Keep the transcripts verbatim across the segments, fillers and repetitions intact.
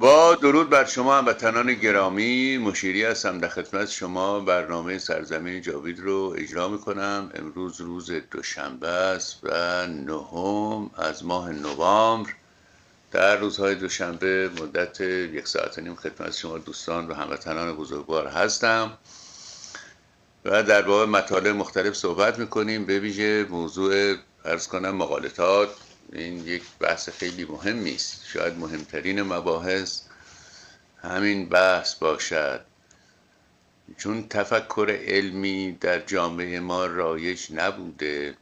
با درود بر شما هموطنان گرامی، مشیری هستم در خدمت شما. برنامه سرزمین جاوید رو اجرا میکنم. امروز روز دوشنبه است و نهم از ماه نوامبر. در روزهای دوشنبه مدت یک ساعت و نیم خدمت شما دوستان و هموطنان بزرگوار هستم و در باب مطالب مختلف صحبت میکنیم. به ویژه موضوع عرض کنم مقالطات، این یک بحث خیلی مهمی است، شاید مهمترین مباحث همین بحث باشد، چون تفکر علمی در جامعه ما رایج نبوده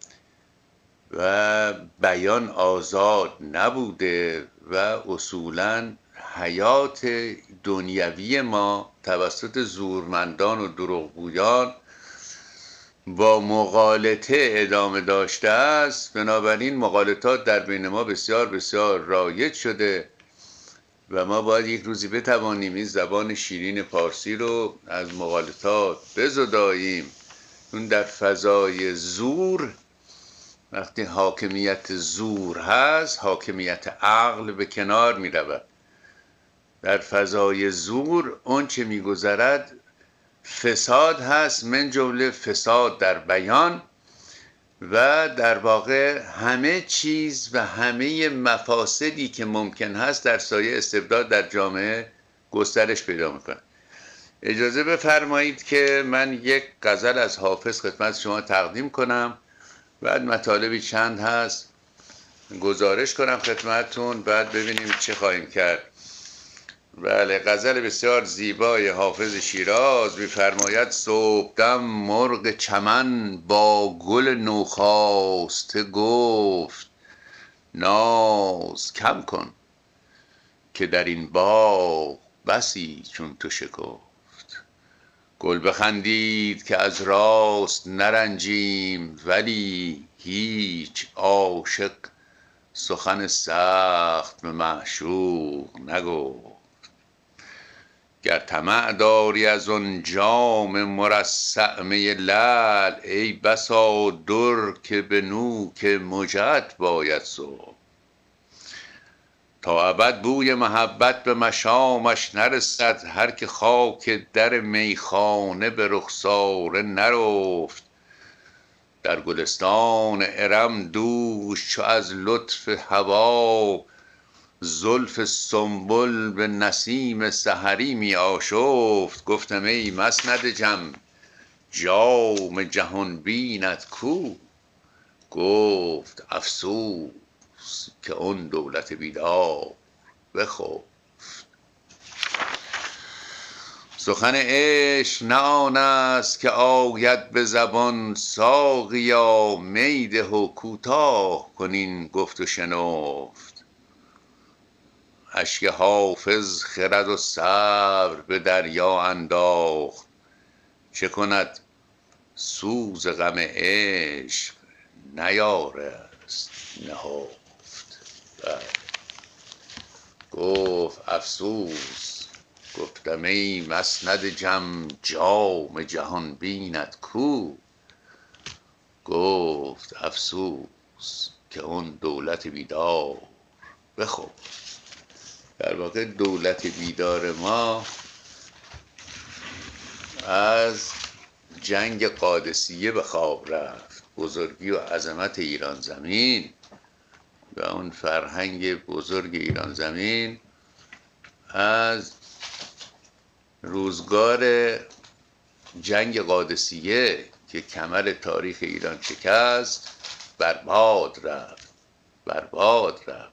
و بیان آزاد نبوده و اصولاً حیات دنیوی ما توسط زورمندان و دروغگویان با مغالطه ادامه داشته است. بنابراین مغالطات در بین ما بسیار بسیار رایج شده و ما باید یک روزی بتوانیم این زبان شیرین پارسی رو از مغالطات بزداییم. اون در فضای زور، وقتی حاکمیت زور هست، حاکمیت عقل به کنار می رود. در فضای زور اون چه می گذرد فساد هست، من جمله فساد در بیان و در واقع همه چیز و همه مفاسدی که ممکن هست در سایه استبداد در جامعه گسترش پیدا میکنه. اجازه بفرمایید که من یک غزل از حافظ خدمت شما تقدیم کنم، بعد مطالبی چند هست گزارش کنم خدمتتون، بعد ببینیم چه خواهیم کرد. بله، غزل بسیار زیبای حافظ شیراز می‌فرماید: صبحدم مرغ چمن با گل نوخاسته گفت، ناز کم کن که در این باغ بسی چون تو شکفت. گل بخندید که از راست نرنجیم، ولی هیچ عاشق سخن سخت به معشوق نگفت. گر طمع داری از آن جام مرصع می لعل، ای بسا در که به نوک مژه‌ات باید سفت. تا ابد بوی محبت به مشامش نرسد، هر که خاک در میخانه به رخساره نرفت. در گلستان ارم دوش چو از لطف هوا، زلف سنبل به نسیم سحری می آشفت. گفتم ای مسند جم جام جهان بینت کو، گفت افسوس که اون دولت بیدار بخفت. سخن عشق نه آن است که آید به زبان، ساقیا می ده و کوتاه کن این گفت و شنفت. اشک حافظ خرد و صبر به دریا انداخت، چه کند سوز غم عشق نیارست نهفت. گفت افسوس، گفتم ای مسند جم جام جهان بینت کو، گفت افسوس که اون دولت بیدار بخفت. در واقع دولت بیدار ما از جنگ قادسیه به خواب رفت. بزرگی و عظمت ایران زمین و اون فرهنگ بزرگ ایران زمین از روزگار جنگ قادسیه که کمر تاریخ ایران شکست برباد رفت، برباد رفت.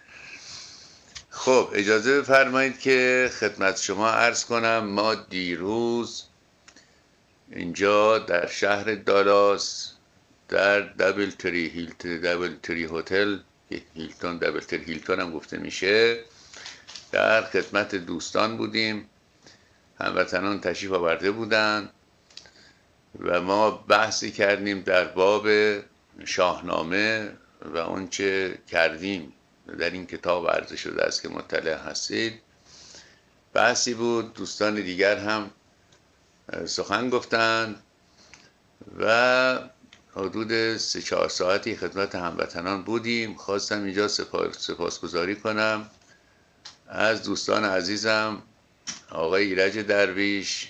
خب اجازه بفرمایید که خدمت شما عرض کنم، ما دیروز اینجا در شهر دالاس در دبل تری هیلتون دبل تری هتل، هیلتون دبل تری هیلتون هم گفته میشه، در خدمت دوستان بودیم. هموطنان تشریف آورده بودند و ما بحثی کردیم در باب شاهنامه و اون چه کردیم در این کتاب عرضه شده است که مطلع هستید. بحثی بود، دوستان دیگر هم سخن گفتند و حدود سه چهار ساعتی خدمت هموطنان بودیم. خواستم اینجا سپاسگزاری کنم از دوستان عزیزم آقای ایرج درویش،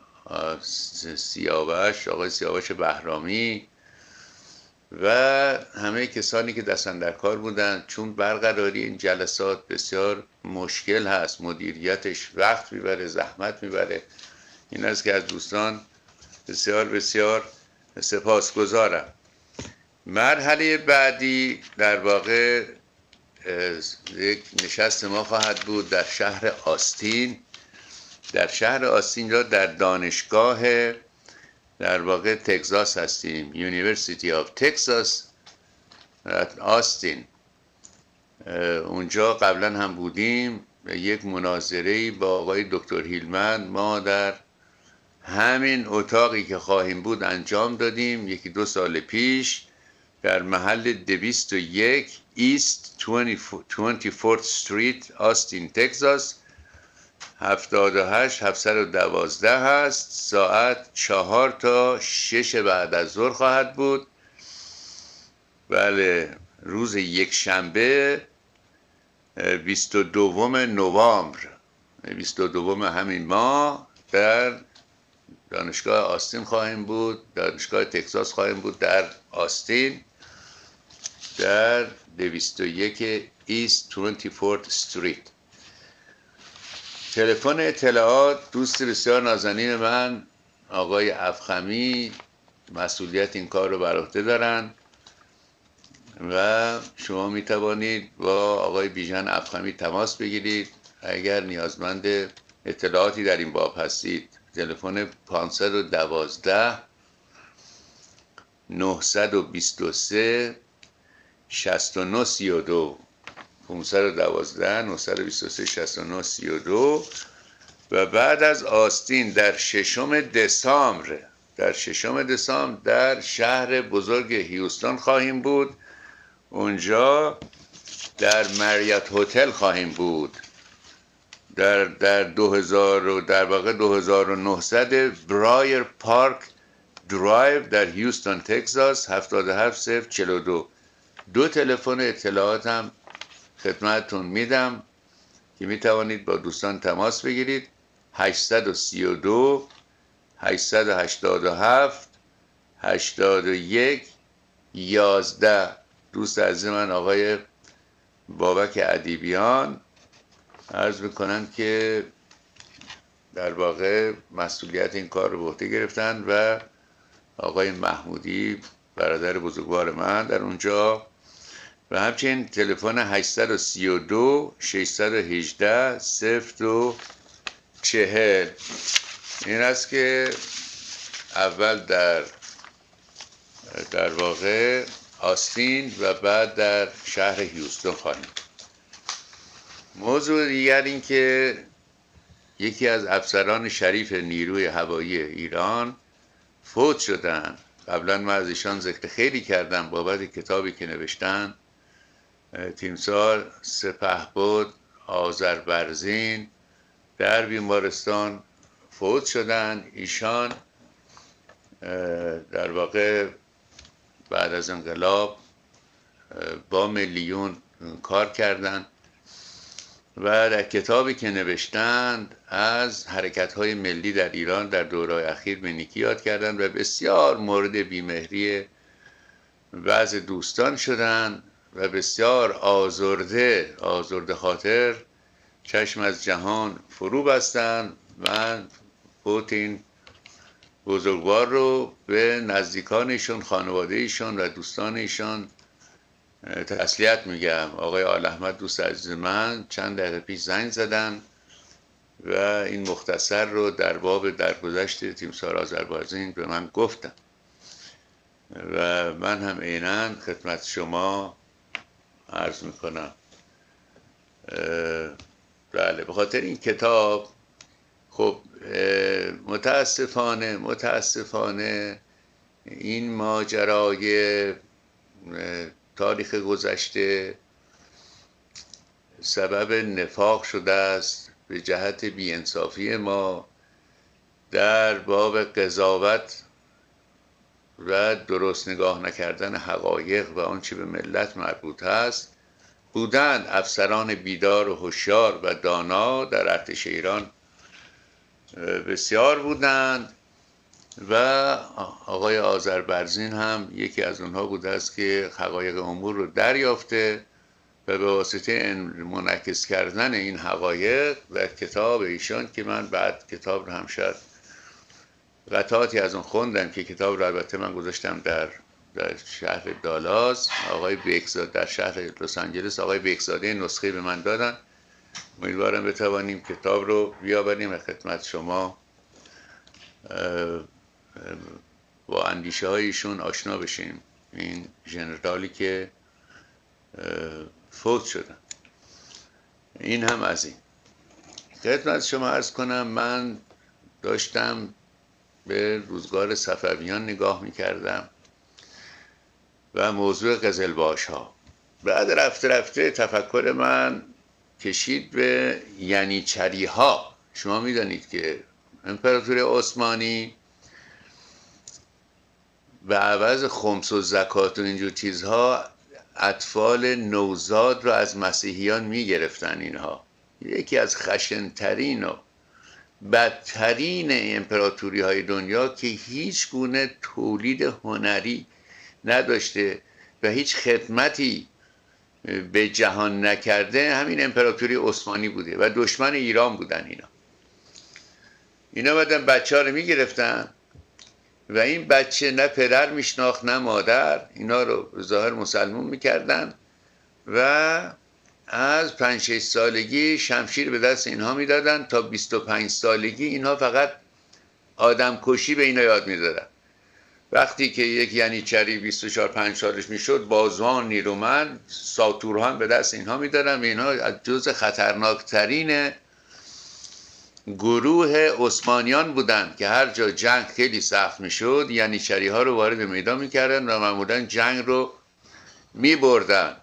سیاوش، آقای سیاوش بهرامی و همه کسانی که دستن در کار بودن، چون برقراری این جلسات بسیار مشکل هست، مدیریتش وقت میبره، زحمت میبره. این است که از دوستان بسیار بسیار سپاسگزارم. مرحله بعدی در واقع یک نشست ما خواهد بود در شهر آستین. در شهر آستین را در دانشگاه در واقع تگزاس هستیم، University of Texas at آستین. اونجا قبلا هم بودیم، یک مناظره با آقای دکتر هیلمن ما در همین اتاقی که خواهیم بود انجام دادیم یکی دو سال پیش در محل دویست و یک ایست بیست و چهارم استریت آستین تگزاس. هفتاد و هشت هفتصد و دوازده هست. ساعت چهار تا شش بعد از ظهر خواهد بود. بله، روز یک شنبه بیست و دوم نوامبر، بیست و دوم همین ماه در دانشگاه آستین خواهیم بود، دانشگاه تگزاس خواهیم بود در آستین در دویست و یک ایست بیست و چهارم استریت. تلفن اطلاعات دوست بسیار نازنین من آقای افخمی مسئولیت این کار رو بر عهده دارن و شما می توانید با آقای بیژن افخمی تماس بگیرید اگر نیازمند اطلاعاتی در این باب هستید. تلفن پانصد و دوازده نهصد و بیست و سه شصت و نه سی و دو پانصد و دوازده نهصد و بیست و سه شصت و نه سی و دو. و بعد از آستین در ششم دسامبر در ششم دسامبر در شهر بزرگ هیوستون خواهیم بود. اونجا در مریت هتل خواهیم بود در در دو هزار در واقع دو هزار و نهصد برایر پارک درایو در هیوستون تگزاس هفتاد و هفت صفر چهل و دو. دو تلفن اطلاعاتم خدمتتون میدم که می توانید با دوستان تماس بگیرید. هشتصد و سی و دو هشتصد و هشتاد و هفت هشتاد و یک یازده. دوست عزیز من آقای بابک ادیبیان عرض میکنن که در واقع مسئولیت این کار رو به عهده گرفتن و آقای محمودی برادر بزرگوار من در اونجا و همچنین تلفن هشتصد و سی و دو ششصد و هجده صفر دو چهل. این است که اول در در واقع آستین و بعد در شهر هیوستون خواهیم. موضوع دیگر این که یکی از افسران شریف نیروی هوایی ایران فوت شدن. قبلا من از ایشان ذکر خیلی کردم بابت کتابی که نوشتن، تیمسار سپهبد آذربرزین در بیمارستان فوت شدن. ایشان در واقع بعد از انقلاب با میلیون کار کردند و در کتابی که نوشتند از حرکت‌های ملی در ایران در دوره‌های اخیر به نیکی یاد کردند و بسیار مورد بیمهری بعض دوستان شدند و بسیار آزرده آزرده خاطر چشم از جهان فرو بستند. من فوت این بزرگوار رو به نزدیکانشون، خانواده ایشون و دوستان ایشان تسلیت میگم. آقای آل احمد دوست عزیز من چند دقیقه پیش زنگ زدن و این مختصر رو در باب درگذشت تیمسار آذربایجان به من گفتن و من هم عیناً خدمت شما عرض میکنم. بله، به خاطر این کتاب خب متاسفانه متاسفانه این ماجرای تاریخ گذشته سبب نفاق شده است به جهت بی‌انصافی ما در باب قضاوت و درست نگاه نکردن حقایق و آنچه به ملت مربوط است بودند افسران بیدار و هوشیار و دانا در ارتش ایران بسیار بودند و آقای آذربرزین هم یکی از اونها بوده است که حقایق امور رو دریافته و به واسطه منعکس کردن این حقایق و کتاب ایشان که من بعد کتاب رو هم شاید قطعاتی از اون خوندم که کتاب رو البته من گذاشتم در در شهر دالاس، آقای بیکزاده در شهر لس آنجلس آقای بیکزاده نسخه به من دادن. امیدوارم بتوانیم کتاب رو بیاوریم و خدمت شما با اندیشه هایشون آشنا بشیم. این ژنرالی که فوت شدن. این هم از این. خدمت شما عرض کنم من داشتم به روزگار صفویان نگاه میکردم و موضوع قزلباش ها. بعد رفته رفته تفکر من کشید به ینیچری ها. شما میدانید که امپراتوری عثمانی به عوض خمس و زکات و اینجور چیزها اطفال نوزاد رو از مسیحیان میگرفتن. اینها یکی از خشنترین و بدترین امپراتوری های دنیا که هیچ گونه تولید هنری نداشته و هیچ خدمتی به جهان نکرده همین امپراتوری عثمانی بوده و دشمن ایران بودن. اینا اینا بعدن بچه ها رو میگرفتن و این بچه نه پدر میشناخت نه مادر، اینا رو ظاهر مسلمون میکردن و از پنج شش سالگی شمشیر به دست اینها میدادن تا بیست و پنج سالگی اینها فقط آدم کشی به اینا یاد میدادن. وقتی که یک ینیچری بیست و چهار پنج سالش میشد بازوان نیرومند ساتورهان به دست اینها میدادن و اینها از جز خطرناکترین گروه عثمانیان بودند که هر جا جنگ خیلی سخت میشد ینیچری ها رو وارد میدان میکردن و معمولا جنگ رو میبردن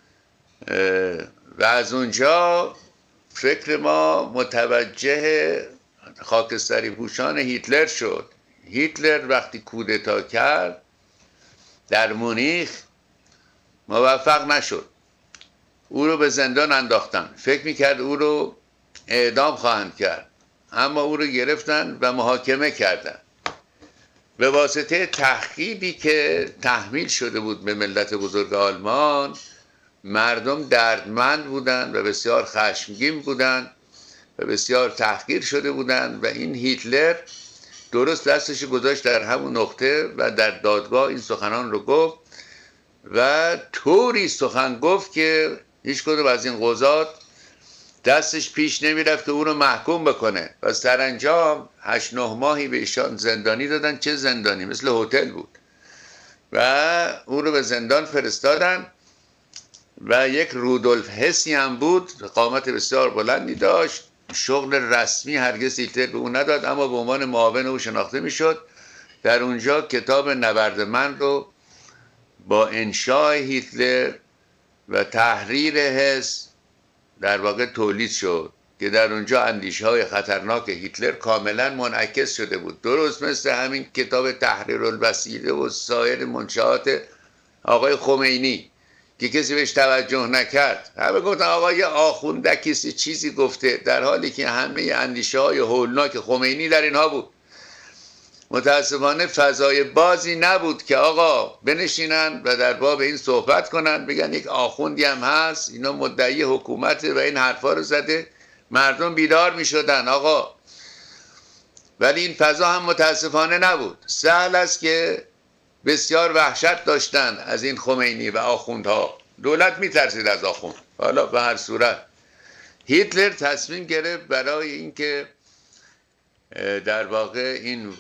و از اونجا فکر ما متوجه خاکستری پوشان هیتلر شد. هیتلر وقتی کودتا کرد در مونیخ موفق نشد، او رو به زندان انداختن، فکر میکرد او رو اعدام خواهند کرد، اما او رو گرفتن و محاکمه کردن. به واسطه تحقیبی که تحمیل شده بود به ملت بزرگ آلمان مردم دردمند بودند و بسیار خشمگین بودند و بسیار تحقیر شده بودند و این هیتلر درست دستش گذاشت در همون نقطه و در دادگاه این سخنان رو گفت و طوری سخن گفت که هیچ کدوم از این قضات دستش پیش نمیرفت که او رو محکوم بکنه و سرانجام هشت نه ماهی به ایشان زندانی دادن. چه زندانی؟ مثل هتل بود و او رو به زندان فرستادن و یک رودولف هسی هم بود، قامت بسیار بلندی داشت، شغل رسمی هرگز هیتلر به او نداد اما به عنوان معاون او شناخته میشد. در اونجا کتاب نبرد من رو با انشاء هیتلر و تحریر حس در واقع تولید شد که در اونجا اندیشه های خطرناک هیتلر کاملا منعکس شده بود، درست مثل همین کتاب تحریر الوسیله و سایر منشآت آقای خمینی که کسی بهش توجه نکرد. همه گفتن آقا یه آخوندکی چیزی گفته، در حالی که همه اندیشه های هولناک خمینی در اینها بود. متاسفانه فضای بازی نبود که آقا بنشینن و در باب این صحبت کنن، بگن یک آخوندی هم هست اینا مدعی حکومته و این حرفا رو زده، مردم بیدار می شدن آقا. ولی این فضا هم متاسفانه نبود. سهل است که بسیار وحشت داشتن از این خمینی و آخوندها، دولت می ترسید از آخوند. حالا به هر صورت هیتلر تصمیم گرفت برای اینکه در واقع این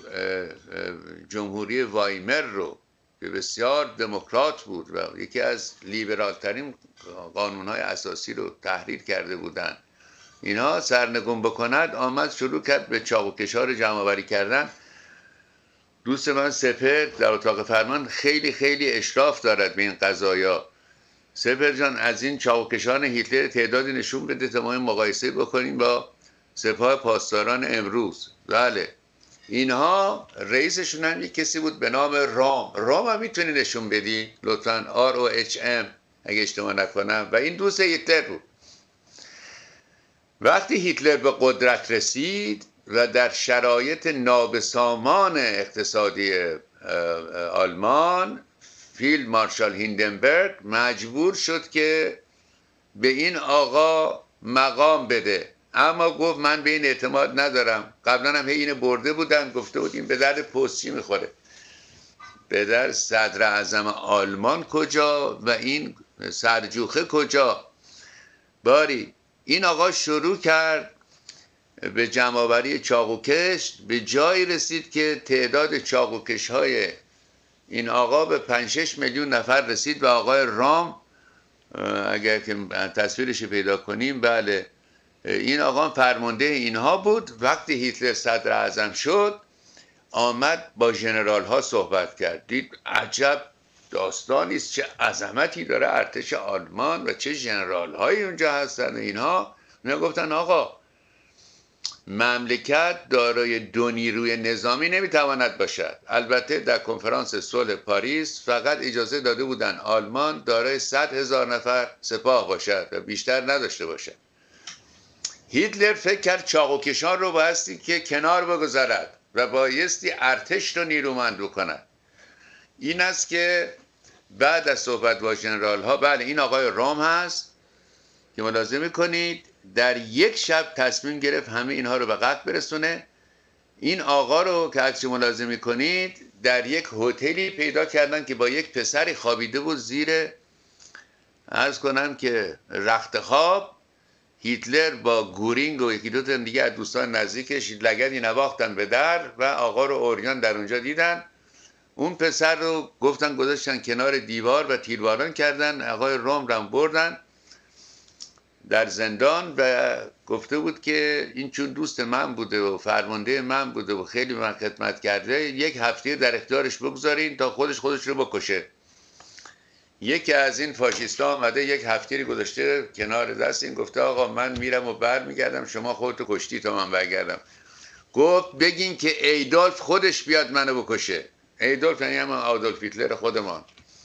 جمهوری وایمر رو که بسیار دموکرات بود و یکی از لیبرال ترین قانونهای اساسی رو تحریر کرده بودند، اینها سرنگون بکند، آمد شروع کرد به چاق و کشار جمع آوری کردن. دوست من سپر در اتاق فرمان خیلی خیلی اشراف دارد به این قضایا. سپر جان از این چاق و کشان هیتلر تعدادی نشون بده تا ما مقایسه بکنیم با سپاه پاسداران امروز. بله اینها رئیسشون هم یک کسی بود به نام رام. رام هم میتونی نشون بدی لطفاً؟ آر او اچ ام اگه اشتباه نکنم، و این دوست هیتلر بود. وقتی هیتلر به قدرت رسید و در شرایط نابسامان اقتصادی آلمان، فیلد مارشال هیندنبرگ مجبور شد که به این آقا مقام بده، اما گفت من به این اعتماد ندارم. قبلا هم اینو برده بودن، گفته بود این به درد پستچی میخوره. به درد صدر اعظم آلمان کجا و این سرجوخه کجا؟ باری این آقا شروع کرد به جمع‌آوری چاقوکش، به جایی رسید که تعداد چاقوکش های این آقا به پنج شش میلیون نفر رسید و آقای رام، اگر که تصویرش پیدا کنیم، بله این آقا فرمانده اینها بود. وقتی هیتلر صدر اعظم شد آمد با ژنرال ها صحبت کرد، دید عجب داستانی است، چه عظمتی داره ارتش آلمان و چه ژنرال هایی اونجا هستن. اینها اینا گفتن آقا مملکت دارای دو نیروی نظامی نمیتواند باشد. البته در کنفرانس صلح پاریس فقط اجازه داده بودن آلمان دارای صد هزار نفر سپاه باشد و بیشتر نداشته باشد. هیتلر فکر کرد چاقوکشان رو بایستی که کنار بگذارد و بایستی ارتش رو نیرومند بکند. این است که بعد از صحبت با ژنرال ها، بله این آقای رام هست که ملاحظه میکنید در یک شب تصمیم گرفت همه اینها رو به قتل برسونه. این آقا رو که عکس ملاحظه میکنید در یک هتلی پیدا کردن که با یک پسری خوابیده بود زیر، عرض کنم که رخت خواب. هیتلر با گورینگ و یکی دو تا دیگه از دوستان نزدیکش لگدی نواختن به در و آقا رو عریان در اونجا دیدن. اون پسر رو گفتن گذاشتن کنار دیوار و تیرباران کردن. آقای روم رو بردن در زندان و گفته بود که این چون دوست من بوده و فرمانده من بوده و خیلی من خدمت کرده، یک هفته در اختیارش بگذارین تا خودش خودش رو بکشه. یکی از این فاشیستا آمده یک هفته گذاشته کنار دست این، گفته آقا من میرم و بر میگردم، شما خودتو کشتی تا من برگردم. گفت بگین که ایدولف خودش بیاد منو بکشه. ایدولف یعنی هم آدولف هیتلر خودمان.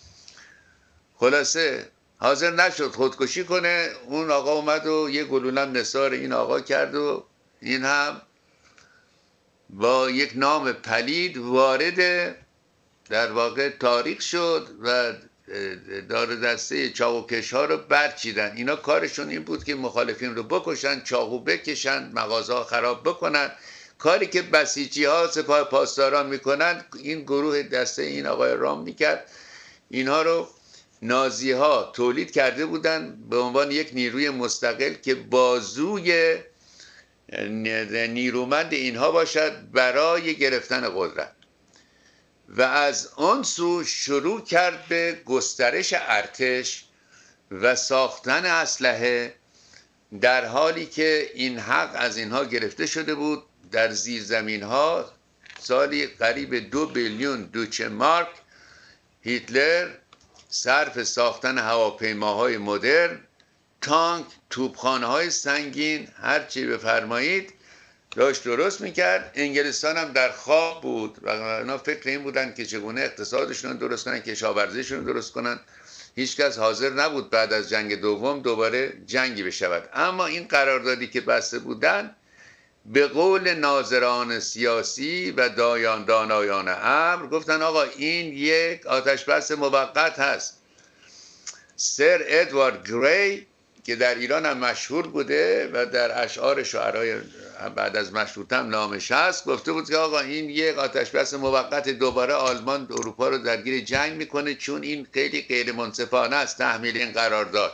خلاصه حاضر نشد خودکشی کنه. اون آقا اومد و یه گلولم نثار این آقا کرد و این هم با یک نام پلید وارد در واقع تاریخ شد و دار دسته چاقوکش ها رو برچیدن. اینا کارشون این بود که مخالفین رو بکشن، چاقو بکشن، مغازه ها خراب بکنن. کاری که بسیجی ها سپاه پاسداران میکنن این گروه دسته این آقای رام میکرد. اینها رو نازی ها تولید کرده بودن به عنوان یک نیروی مستقل که بازوی نیرومند اینها باشد برای گرفتن قدرت. و از آن سو شروع کرد به گسترش ارتش و ساختن اسلحه، در حالی که این حق از اینها گرفته شده بود. در زیرزمین ها سالی قریب دو بیلیون دوچه مارک هیتلر صرف ساختن هواپیماهای مدرن، تانک، توپخانه های سنگین، هرچی بفرمایید داشت درست میکرد. انگلستان هم در خواب بود و اونا فکر این بودن که چگونه اقتصادشون درست کنن، کشاورزیشون درست کنن. هیچکس حاضر نبود بعد از جنگ دوم دوباره جنگی بشود. اما این قراردادی که بسته بودن به قول ناظران سیاسی و دایان دانایان امر گفتن آقا این یک آتش بس موقت هست. سر ادوارد گری که در ایران هم مشهور بوده و در اشعار شعرهای بعد از مشروطه هم نامش هست، گفته بود که آقا این یک آتش بس موقت، دوباره آلمان اروپا رو درگیر جنگ میکنه چون این خیلی غیر منصفانه است تحمیل این قرارداد.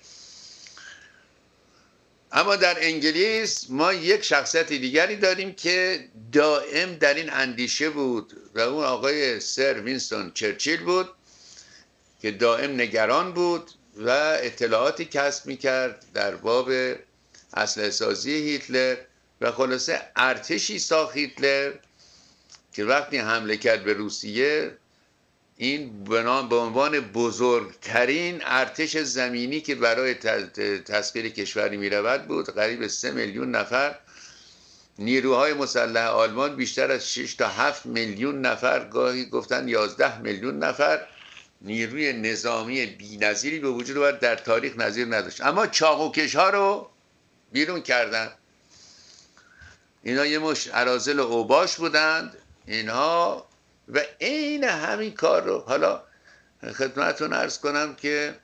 اما در انگلیس ما یک شخصیت دیگری داریم که دائم در این اندیشه بود و اون آقای سر وینستون چرچیل بود که دائم نگران بود و اطلاعاتی کسب میکرد در باب اسلحه سازی هیتلر و خلاصه ارتشی ساخت هیتلر که وقتی حمله کرد به روسیه این به عنوان بزرگترین ارتش زمینی که برای تسخیر کشوری می رود بود. قریب سه میلیون نفر. نیروهای مسلح آلمان بیشتر از شش تا هفت میلیون نفر، گاهی گفتن یازده میلیون نفر نیروی نظامی بی‌نظیری به وجود آورد در تاریخ نظیر نداشت. اما چاقوکش ها رو بیرون کردن. اینا یه مش اراذل و اوباش بودند اینها و عین همین کار رو حالا خدمتتون عرض کنم که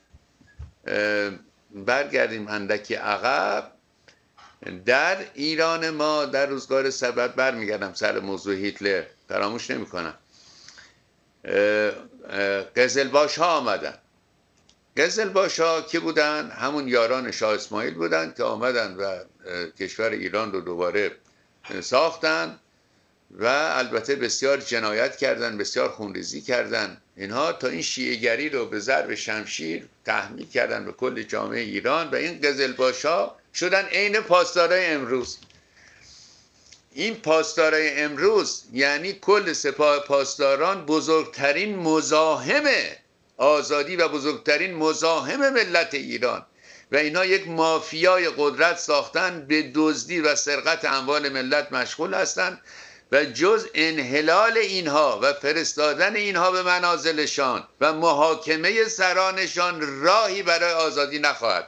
برگردیم اندکی عقب. در ایران ما در روزگار سبت برمیگردم سر موضوع هیتلر، فراموش نمی کنم، قزلباش ها آمدن. قزلباش ها که بودن؟ همون یاران شاه اسماعیل بودن که آمدن و کشور ایران رو دوباره ساختن و البته بسیار جنایت کردن، بسیار خونریزی کردن. اینها تا این شیعه‌گری رو به ضرب شمشیر تحمیل کردن به کل جامعه ایران و این قزلباش ها شدن عین پاسدارای امروز. این پاسدارای امروز یعنی کل سپاه پاسداران بزرگترین مزاحم آزادی و بزرگترین مزاحم ملت ایران و اینا یک مافیای قدرت ساختن، به دزدی و سرقت اموال ملت مشغول هستند و جز انحلال اینها و فرستادن اینها به منازلشان و محاکمه سرانشان راهی برای آزادی نخواهد.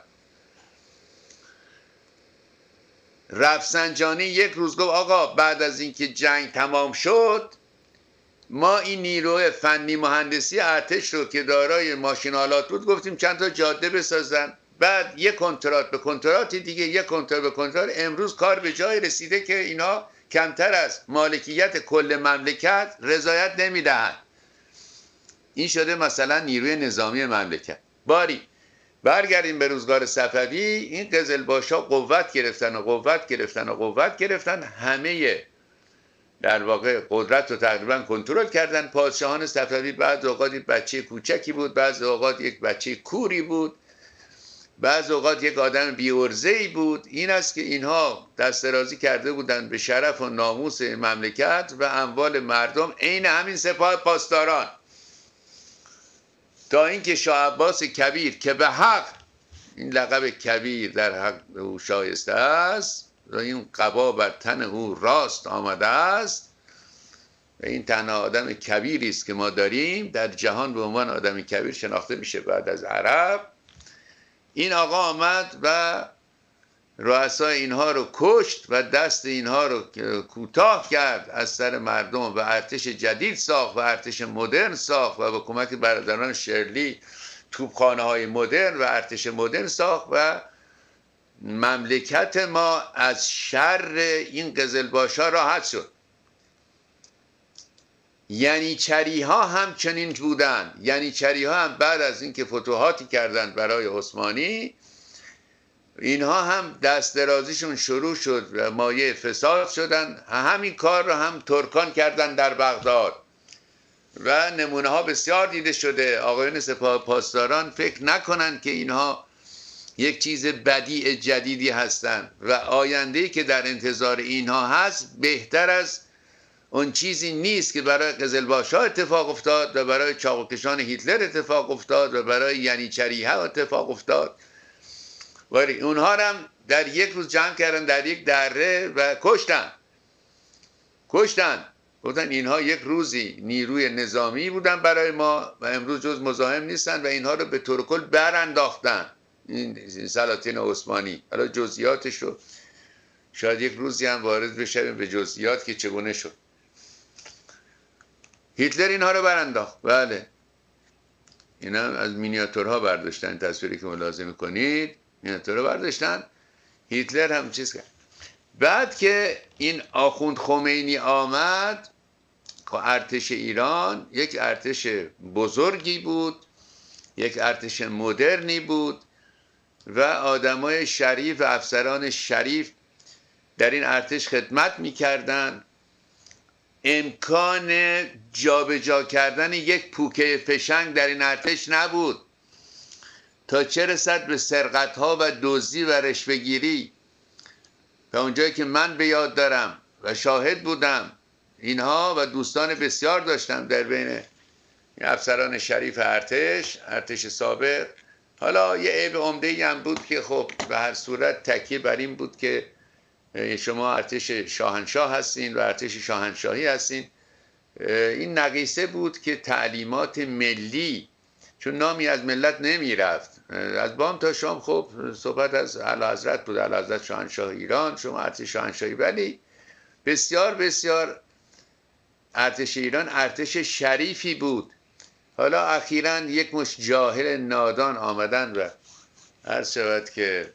رفسنجانی یک روز گفت آقا بعد از اینکه جنگ تمام شد ما این نیروی فنی مهندسی ارتش رو که دارای ماشین آلات بود گفتیم چند تا جاده بسازن، بعد یک کنترات به کنترات دیگه، یک کنترات به کنترات. امروز کار به جای رسیده که اینا کمتر از مالکیت کل مملکت رضایت نمیدهند. این شده مثلا نیروی نظامی مملکت. باری برگردیم به روزگار صفوی، این قزلباشا قوت گرفتن و قوت گرفتن و قوت گرفتن، همه در واقع قدرت رو تقریبا کنترل کردن. پادشاهان صفوی بعض اوقات یک بچه کوچکی بود، بعض اوقات یک بچه کوری بود، بعض اوقات یک آدم بی‌عرضه‌ای بود. این است که اینها دست درازی کرده بودند به شرف و ناموس مملکت و اموال مردم، عین همین سپاه پاسداران، تا اینکه شاه عباس کبیر که به حق این لقب کبیر در حق او شایسته است و این قبا بر تن او راست آمده است و این تنها آدم کبیری است که ما داریم در جهان به عنوان آدم کبیر شناخته میشه بعد از عرب. این آقا آمد و رؤسای اینها رو کشت و دست اینها رو کوتاه کرد از سر مردم و ارتش جدید ساخت و ارتش مدرن ساخت و با کمک برادران شرلی توپخانه های مدرن و ارتش مدرن ساخت و مملکت ما از شر این قزلباشا راحت شد. ینیچری ها هم چنین بودن. ینیچری ها هم بعد از اینکه فتوحاتی کردند برای عثمانی، اینها هم دست درازیشون شروع شد و مایه فساد شدن. همین کار رو هم ترکان کردن در بغداد و نمونه ها بسیار دیده شده. آقایان سپاه پاسداران فکر نکنن که اینها یک چیز بدیع جدیدی هستند و آینده‌ای که در انتظار اینها هست بهتر از اون چیزی نیست که برای قزلباشا اتفاق افتاد و برای چاقوکشان هیتلر اتفاق افتاد و برای ینیچری ها اتفاق افتاد. ولی اونها هم در یک روز جمع کردن در یک دره و کشتن کشتن گفتن اینها یک روزی نیروی نظامی بودن برای ما و امروز جز مزاحم نیستن و اینها رو به طور کل برانداختن این سلاطین عثمانی. حالا جزئیاتش رو شاید یک روزی هم وارد بشیم به جزئیات که چگونه شد. هیتلر اینها رو برانداخت. بله اینا از مینیاتورها برداشتن، تصویری که ملاحظه میکنید مینیاتورها برداشتن. هیتلر هم چیز کرد. بعد که این آخوند خمینی آمد، ارتش ایران یک ارتش بزرگی بود، یک ارتش مدرنی بود و آدمای شریف و افسران شریف در این ارتش خدمت میکردن. امکان جابجا کردن یک پوکه فشنگ در این ارتش نبود، تا چه رسد به سرقت‌ها و دزدی و رشوه‌گیری. تا اونجایی که من به یاد دارم و شاهد بودم، اینها و دوستان بسیار داشتم در بین افسران شریف ارتش ارتش سابق. حالا یه عیب عمده‌ای هم بود که خب به هر صورت تکیه بر این بود که شما ارتش شاهنشاه هستین و ارتش شاهنشاهی هستین. این نقیصه بود که تعلیمات ملی چون نامی از ملت نمیرفت. از بام تا شام خب صحبت از اعلیحضرت بود، اعلیحضرت شاهنشاه ایران، شما ارتش شاهنشاهی. ولی بسیار بسیار ارتش ایران ارتش شریفی بود. حالا اخیراً یک مش جاهل نادان آمدن و عرض شود که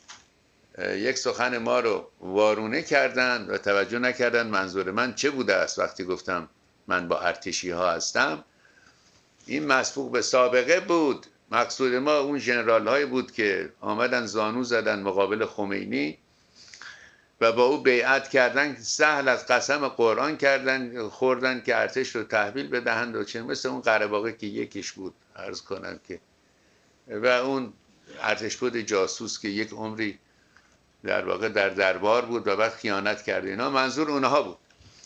یک سخن ما رو وارونه کردن و توجه نکردن منظور من چه بوده است وقتی گفتم من با ارتشی ها هستم. این مسبوق به سابقه بود. مقصود ما اون ژنرال هایی بود که آمدن زانو زدن مقابل خمینی و با او بیعت کردن، سهل از قسم قرآن کردن خوردن که ارتش رو تحویل بدهند و چه، مثل اون قره‌باغی که یکیش بود عرض کنم که، و اون ارتش بود جاسوس که یک عمری در واقع در دربار بود و بعد خیانت کرده. اینا منظور اونها بود.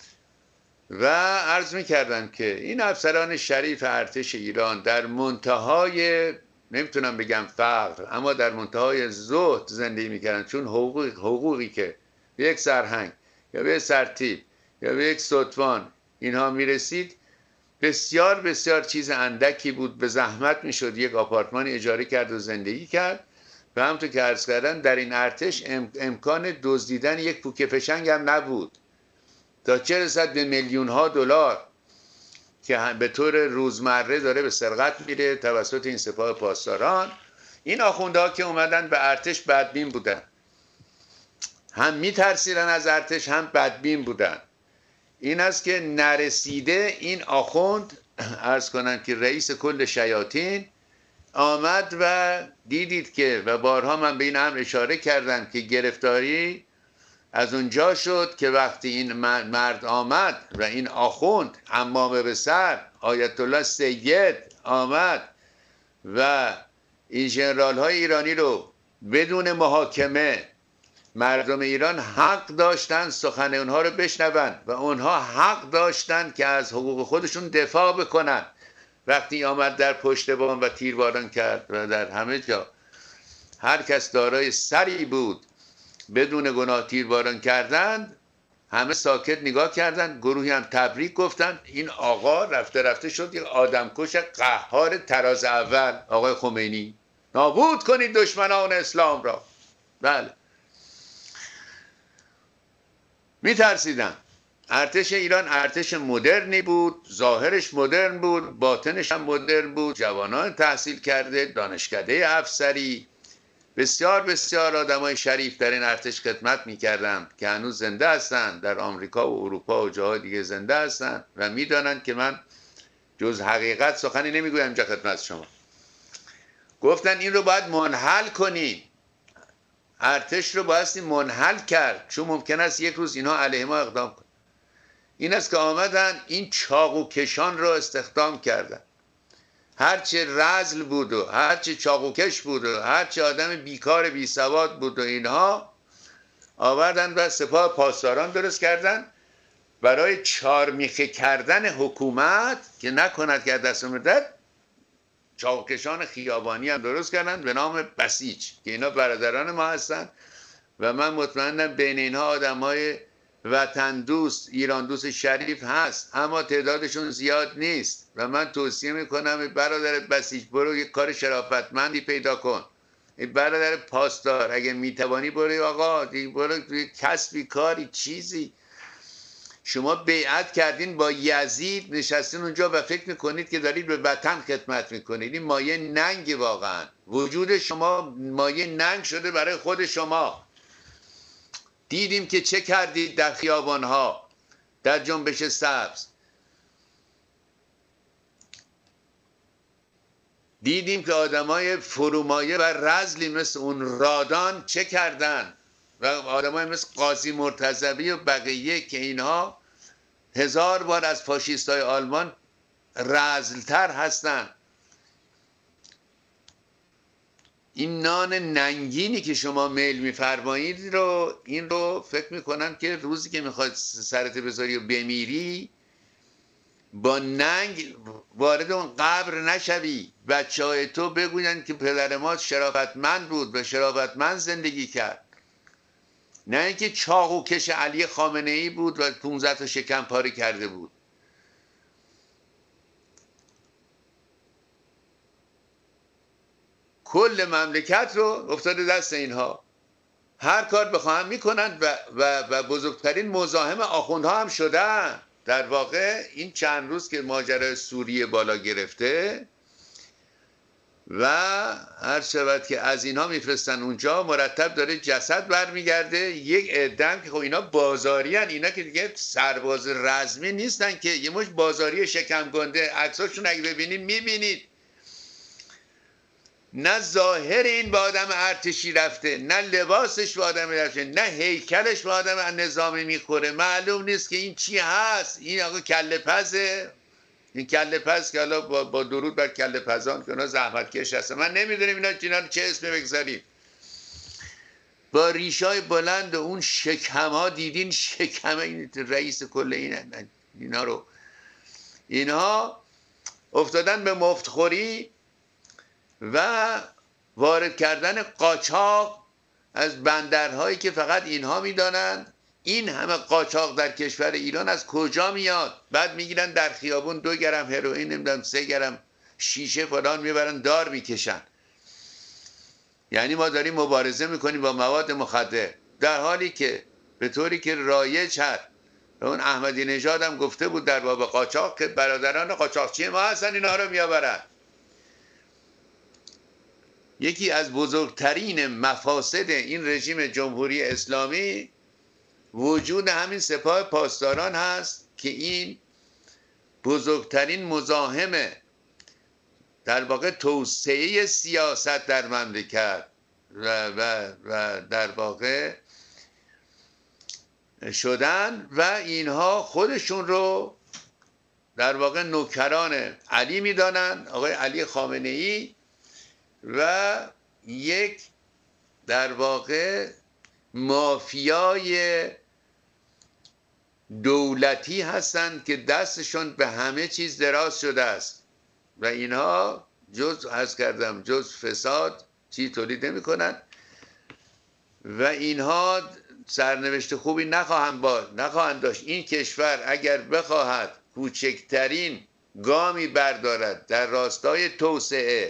و عرض می‌کردم که این افسران شریف ارتش ایران در منتهای، نمیتونم بگم فقر، اما در منتهای زهد زندگی می‌کردن، چون حقوقی, حقوقی که به یک سرهنگ یا به یک سرتیپ یا به یک ستوان اینها میرسید بسیار بسیار چیز اندکی بود. به زحمت میشد یک آپارتمان اجاره کرد و زندگی کرد. و همونطور که عرض کردم در این ارتش ام، امکان دزدیدن یک پوکه فشنگ هم نبود، تا چه رسد به میلیون ها دلار که به طور روزمره داره به سرقت میره توسط این سپاه پاسداران. این آخوندها که اومدن به ارتش بدبین بودن، هم میترسیدن از ارتش هم بدبین بودن. این است که نرسیده این آخوند، عرض کنم که رئیس کل شیاطین، آمد و دیدید که، و بارها من به این امر اشاره کردم که گرفتاری از اونجا شد که وقتی این مرد آمد و این آخوند عمامه به سر آیت الله سید آمد و این ژنرال های ایرانی رو بدون محاکمه، مردم ایران حق داشتن سخن اونها رو بشنون و اونها حق داشتن که از حقوق خودشون دفاع بکنن. وقتی آمد در پشت بام و تیرباران کرد و در همه جا هر کس دارای سری بود بدون گناه تیرباران کردند، همه ساکت نگاه کردند. گروهی هم تبریک گفتند. این آقا رفته رفته شد یک آدمکش قهار تراز اول. آقای خمینی، نابود کنید دشمنان اسلام را. بله، میترسیدن. ارتش ایران ارتش مدرنی بود، ظاهرش مدرن بود، باطنش هم مدرن بود. جوانان تحصیل کرده، دانشکده افسری، بسیار بسیار آدمای شریف در این ارتش خدمت میکردند که هنوز زنده هستند، در آمریکا و اروپا و جاهای دیگه زنده هستند و میدانند که من جز حقیقت سخنی نمیگویم اینجا خدمت شما. گفتن این رو باید منحل کنید، ارتش رو بایستی منحل کرد، چون ممکن است یک روز اینها علیه ما اقدام کنند. این است که آمدن این چاقو کشان رو استخدام کردن. هرچه رذل بود و هرچه چاقوکش بود و هرچه آدم بیکار بی سواد بود و اینها آوردن و سپاه پاسداران درست کردن برای چارمیخه کردن حکومت که نکند که دست مدت. چاقوکشان خیابانی هم درست کردن به نام بسیج که اینا برادران ما هستن و من مطمئنم بین اینها آدم های وطن دوست، ایران دوست شریف هست، اما تعدادشون زیاد نیست و من توصیه میکنم برادر بسیج برو یک کار شرافتمندی پیدا کن. برادر پاسدار اگه میتوانی برو آقا برو کسبی کاری چیزی. شما بیعت کردین با یزید، نشستین اونجا و فکر میکنید که دارید به وطن خدمت میکنید. این مایه ننگی، واقعا وجود شما مایه ننگ شده برای خود شما. دیدیم که چه کردید در خیابانها، در جنبش سبز. دیدیم که آدمای فرومایه و رذلی مثل اون رادان چه کردن و آدمای مثل قاضی مرتضوی و بقیه که اینها هزار بار از فاشیستای آلمان رذلتر هستن. این نان ننگینی که شما میل میفرمایید رو، این رو فکر میکنم که روزی که میخواد سرت بذاری و بمیری با ننگ وارد اون قبر نشوی. بچه های تو بگوین که پدر ما شرافتمند بود و شرافتمند زندگی کرد، نه اینکه چاقو کش علی خامنه ای بود و پونزده تا شکم پاره کرده بود. کل مملکت رو افتاده دست اینها، هر کار بخواهم میکنن و, و, و بزرگترین مزاحم آخوندها هم شدن. در واقع این چند روز که ماجرای سوریه بالا گرفته و هر شود که از اینها میفرستن اونجا، مرتب داره جسد برمیگرده. یک عدم که خب اینا بازاری هن، اینا که دیگه سرباز رزمی نیستن که، یه مش بازاری شکم گنده. عکساشون اگه ببینید میبینید نه ظاهر این به آدم ارتشی رفته، نه لباسش به آدم رفته، نه هیکلش به آدم نظامی میخوره. معلوم نیست که این چی هست. این آقا کله پزه، این کله پز که حالا با, با درود بر کله پزان که اونا زحمت کش هستن. من نمیدونم اینا اینا رو چه اسم بگذاریم. با ریشای بلند و اون شکم ها، دیدین شکم این رئیس کل این اینا رو، اینها افتادن به مفتخوری و وارد کردن قاچاق از بندرهایی که فقط اینها میدانند. این همه قاچاق در کشور ایران از کجا میاد؟ بعد میگیرن در خیابون دو گرم هروئین، نمیدونم سه گرم شیشه فلان میبرن دار میکشن. یعنی ما داریم مبارزه میکنیم با مواد مخدر، در حالی که به طوری که رایج هست. اون احمدی نژاد هم گفته بود در باب قاچاق که برادران قاچاقچی ما هستن اینا رو میآورن. یکی از بزرگترین مفاسد این رژیم جمهوری اسلامی وجود همین سپاه پاسداران هست که این بزرگترین مزاحم در واقع توسعه سیاست در مملکت و, و, و در واقع شدن و اینها خودشون رو در واقع نوکران علی میدانن، آقای علی خامنه ای، و یک در واقع مافیای دولتی هستند که دستشون به همه چیز دراز شده است و اینها جز عرض کردم جز فساد چی تولید نمی کنن و اینها سرنوشت خوبی نخواهند با نخواهند داشت. این کشور اگر بخواهد کوچکترین گامی بردارد در راستای توسعه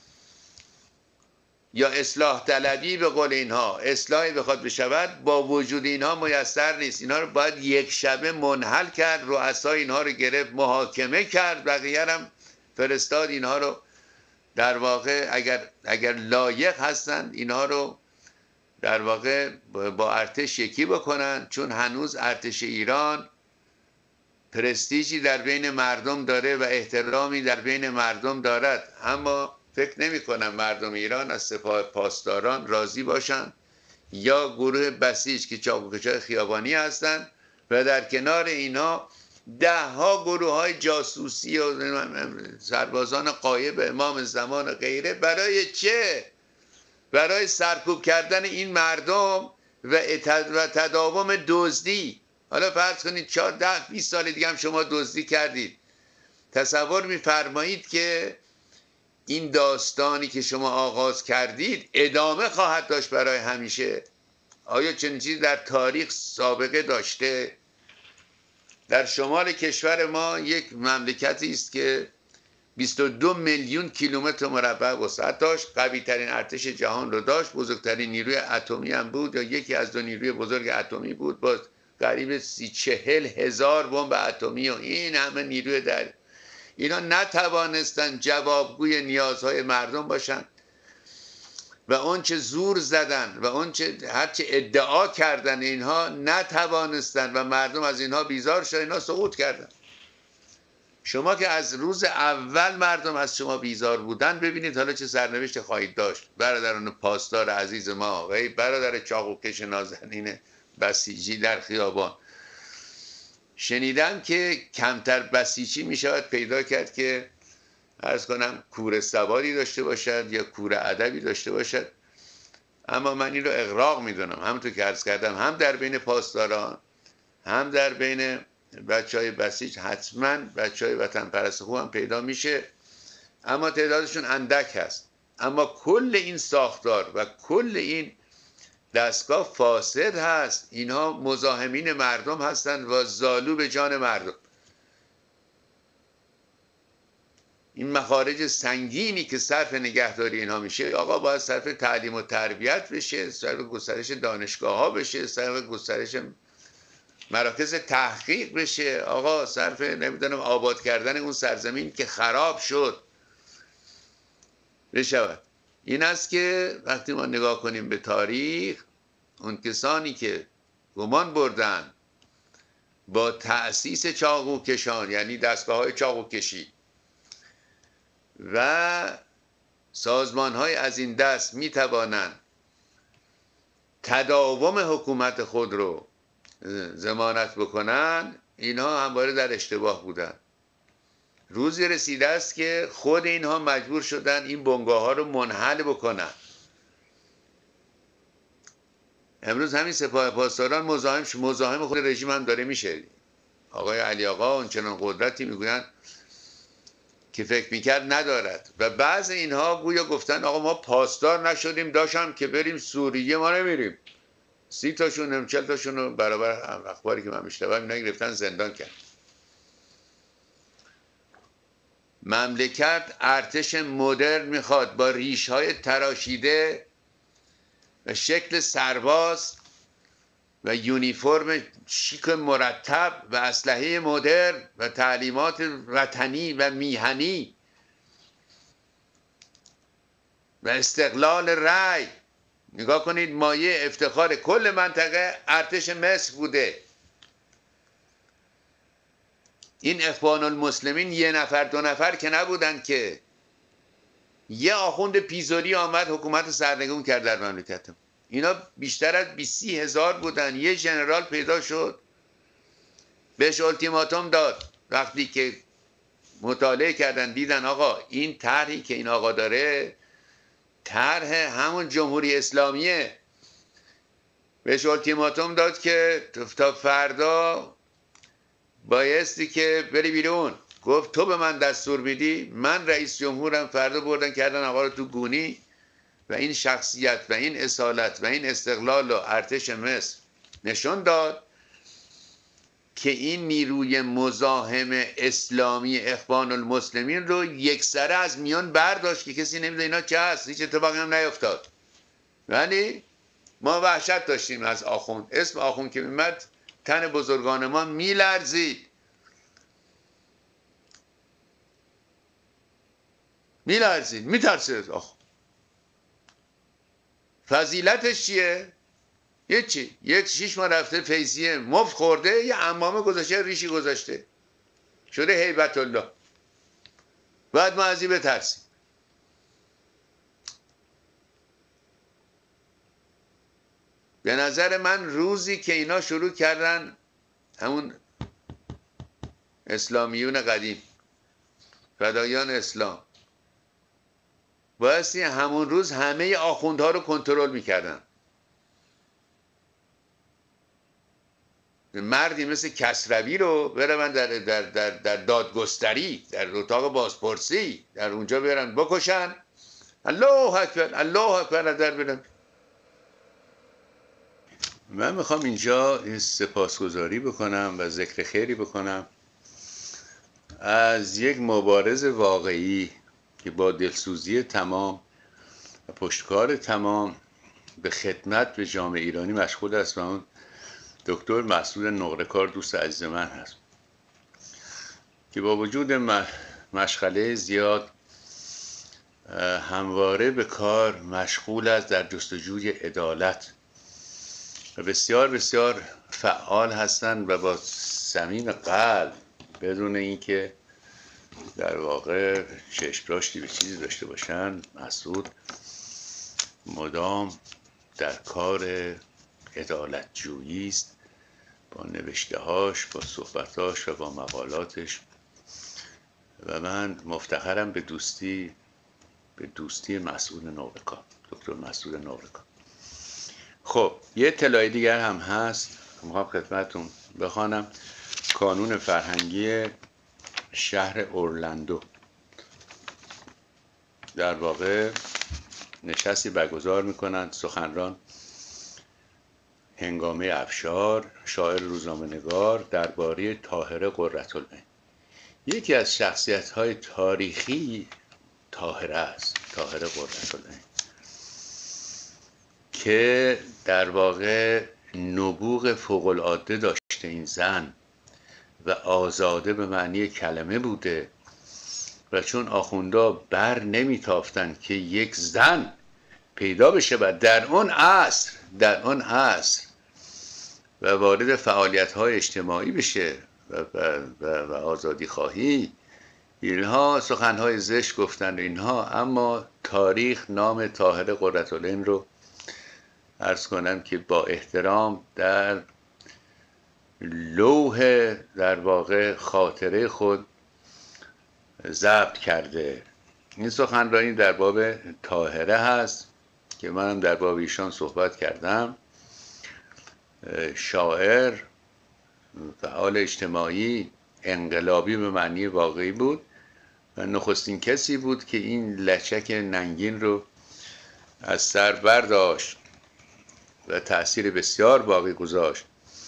یا اصلاح طلبی، به قول اینها اصلاحی بخواد بشود، با وجود اینها میسر نیست. اینها رو باید یک شبه منحل کرد، رؤسای اینها رو گرفت محاکمه کرد، بقیه هم فرستاد. اینها رو در واقع اگر اگر لایق هستند اینها رو در واقع با ارتش یکی بکنن، چون هنوز ارتش ایران پرستیجی در بین مردم داره و احترامی در بین مردم دارد. اما فکر نمی کنم مردم ایران از سپاه پاسداران راضی باشند یا گروه بسیج که چاقوکشای خیابانی هستند و در کنار اینها ده ها گروه های جاسوسی و سربازان غایب امام زمان و غیره. برای چه؟ برای سرکوب کردن این مردم و تداوم دزدی. حالا فرض کنید چهار ده بیست سال دیگه هم شما دزدی کردید، تصور می‌فرمایید که این داستانی که شما آغاز کردید ادامه خواهد داشت برای همیشه؟ آیا چنین چیزی در تاریخ سابقه داشته؟ در شمال کشور ما یک مملکتی است که بیست و دو میلیون کیلومتر مربع وسعت داشت، قوی ترین ارتش جهان رو داشت، بزرگترین نیروی اتمی هم بود یا یکی از دو نیروی بزرگ اتمی بود، با قریب سی چهل هزار بمب اتمی و این همه نیروی در اینا نتوانستن جوابگوی نیازهای مردم باشن و اون چه زور زدن و اون چه هرچه ادعا کردن اینها نتوانستن و مردم از اینها بیزار شدن، اینها سقوط کردن. شما که از روز اول مردم از شما بیزار بودن، ببینید حالا چه سرنوشت خواهید داشت. برادران پاسدار عزیز ما و برادر چاقوکش نازنین بسیجی در خیابان، شنیدم که کمتر بسیجی می شود پیدا کرد که عرض کنم کوره سواری داشته باشد یا کوره ادبی داشته باشد. اما من این رو اغراق می دونم، همونطور که عرض کردم، هم در بین پاسداران هم در بین بچه های بسیج حتما بچه های وطن پرست خوب هم پیدا میشه، اما تعدادشون اندک هست. اما کل این ساختار و کل این دستگاه فاسد هست. اینها مزاحمین مردم هستند و زالو به جان مردم. این مخارج سنگینی که صرف نگهداری اینها میشه، آقا باید صرف تعلیم و تربیت بشه، صرف گسترش دانشگاه ها بشه، صرف گسترش مراکز تحقیق بشه، آقا صرف نمیدونم آباد کردن اون سرزمین که خراب شد بشود. این است که وقتی ما نگاه کنیم به تاریخ، اون کسانی که گمان بردن با تأسیس چاقوکشان، یعنی دستگاه های چاقوکشی و سازمان های از این دست می توانند تداوم حکومت خود رو ضمانت بکنن، اینها همواره در اشتباه بودن. روزی رسیده است که خود اینها مجبور شدن این بنگاه ها رو منحل بکنن. امروز همین سپاه پاسداران مزاحم مزاحم خود رژیم هم داره میشه. آقای علی آقا اونچنان قدرتی میگویند که فکر میکرد ندارد و بعض اینها گویا گفتن آقا ما پاسدار نشدیم، داشتم که بریم سوریه ما نمیریم. سی تاشون هم چل تاشون رو برابر اخباری که من میشنوم اینا گرفتن زندان کرد. مملکت ارتش مدرن میخواد با ریش های تراشیده و شکل سرباز و یونیفرم شیک مرتب و اسلحه مدرن و تعلیمات وطنی و میهنی و استقلال رأی. نگاه کنید مایه افتخار کل منطقه ارتش مصر بوده. این اخوان المسلمین یه نفر دو نفر که نبودن که، یه آخوند پیزوری آمد حکومت سرنگون کرد در مملکتم. اینا بیشتر از بیست هزار بودن. یه ژنرال پیدا شد بهش التیماتوم داد، وقتی که مطالعه کردن دیدن آقا این طرحی که این آقا داره طرح همون جمهوری اسلامیه، بهش التیماتوم داد که تا فردا بایستی که بری بیرون. گفت تو به من دستور میدی، من رئیس جمهورم. فردا بردن کردن آقا رو تو گونی و این شخصیت و این اصالت و این استقلال و ارتش مصر نشون داد که این نیروی مزاحم اسلامی اخوان المسلمین رو یک سره از میان برداشت که کسی نمیدونه اینا چه هست. هیچ اتفاقی هم نیفتاد. ولی ما وحشت داشتیم از آخوند. اسم آخوند که میمد تن بزرگان ما میلرزید میلرزید میترسید. آخ فضیلتش چیه؟ یه چی؟ یک شیش ماه رفته فیضیه مفت خورده، یه عمامه گذاشته ریشی گذاشته شده هیبت الله. باید ما از این بترسیم. به نظر من روزی که اینا شروع کردن، همون اسلامیون قدیم فدایان اسلام، بایستی همون روز همه آخوندها رو کنترل میکردن. مردی مثل کسروی رو برن در, در, در, در دادگستری، در اتاق بازپرسی، در اونجا برن بکشن. الله اکبر الله اکبر نظر برن. من میخوام اینجا سپاسگزاری بکنم و ذکر خیری بکنم از یک مبارز واقعی که با دلسوزی تمام و پشتکار تمام به خدمت به جامعه ایرانی مشغول است و اون دکتر مسعود نقره‌کار دوست عزیز من هست که با وجود مشغله زیاد همواره به کار مشغول است در جستجوی عدالت و بسیار بسیار فعال هستند و با صمیم قلب بدون اینکه در واقع چشم داشتی به چیزی داشته باشن، مسعود مدام در کار عدالت جویی است، با نوشته هاش، با صحبتاش و با مقالاتش. و من مفتخرم به دوستی به دوستی مسعود نقره‌کار، دکتر مسعود نقره‌کار. خب یه اطلاعی دیگر هم هست میخوام خدمتتون بخوانم. کانون فرهنگی شهر اورلندو در واقع نشستی برگزار میکنند. سخنران هنگامه افشار، شاعر روزنامه‌نگار، درباره طاهره قرةالعین، یکی از شخصیت‌های تاریخی طاهره است، طاهره قرةالعین، که در واقع نبوغ فوق‌العاده داشته این زن و آزاده به معنی کلمه بوده و چون آخوندا بر نمیتافتن که یک زن پیدا بشه و در اون عصر در اون عصر و وارد فعالیت‌های اجتماعی بشه و, و, و, و آزادی خواهی، اینها سخنهای زشت گفتن اینها، اما تاریخ نام طاهره قرةالعین رو عرض کنم که با احترام در لوح در واقع خاطره خود ضبط کرده. این سخنرانی در باب طاهره هست که منم در باب ایشان صحبت کردم. شاعر، فعال اجتماعی، انقلابی به معنی واقعی بود و نخستین کسی بود که این لچک ننگین رو از سر برداشت و تأثیر بسیار باقی گذاشت.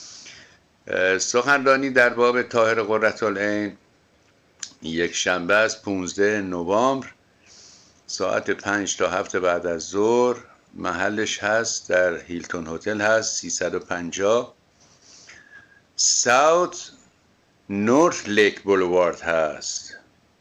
سخنرانی در باب طاهره قرةالعین یک شنبه از پانزده نوامبر ساعت پنج تا هفت بعد از ظهر، محلش هست در هیلتون هتل هست، سیصد و پنجاه ساوت نورث لیک بولوارد هست.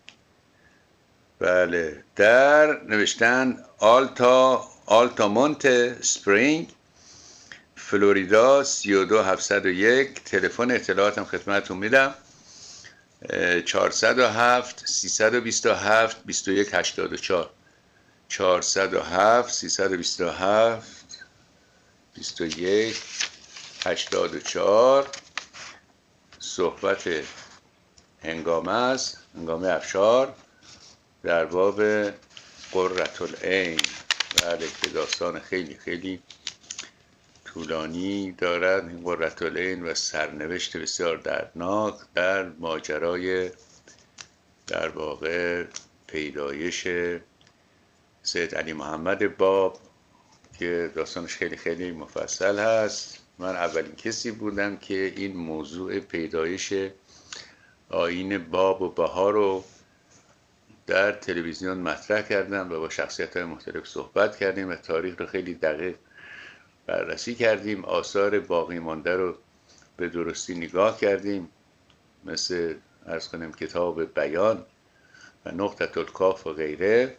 بله، در نوشتن آلتا آلتامونت سپرینگ، فلوریدا سی و دو هفتصد و یک. تلفن اطلاعاتم خدمتتون میدم، چهارصد و هفت سیصد و بیست و هفت بیست و یک هشتاد و چهار، چهارصد و هفت سیصد و بیست و هفت بیست و یک هشتاد و چهار. صحبت هنگامه است، هنگامه افشار در باب قرةالعین. بله، که داستان خیلی خیلی طولانی دارد این قرةالعین و سرنوشت بسیار دردناک در ماجرای در واقع پیدایش سید علی محمد باب که داستانش خیلی خیلی مفصل هست. من اولین کسی بودم که این موضوع پیدایش آیین باب و بها رو در تلویزیون مطرح کردم و با شخصیت‌های مختلف صحبت کردیم و تاریخ رو خیلی دقیق بررسی کردیم. آثار باقی مانده رو به درستی نگاه کردیم، مثل عرض کنیم کتاب بیان و نقطة الکاف و غیره.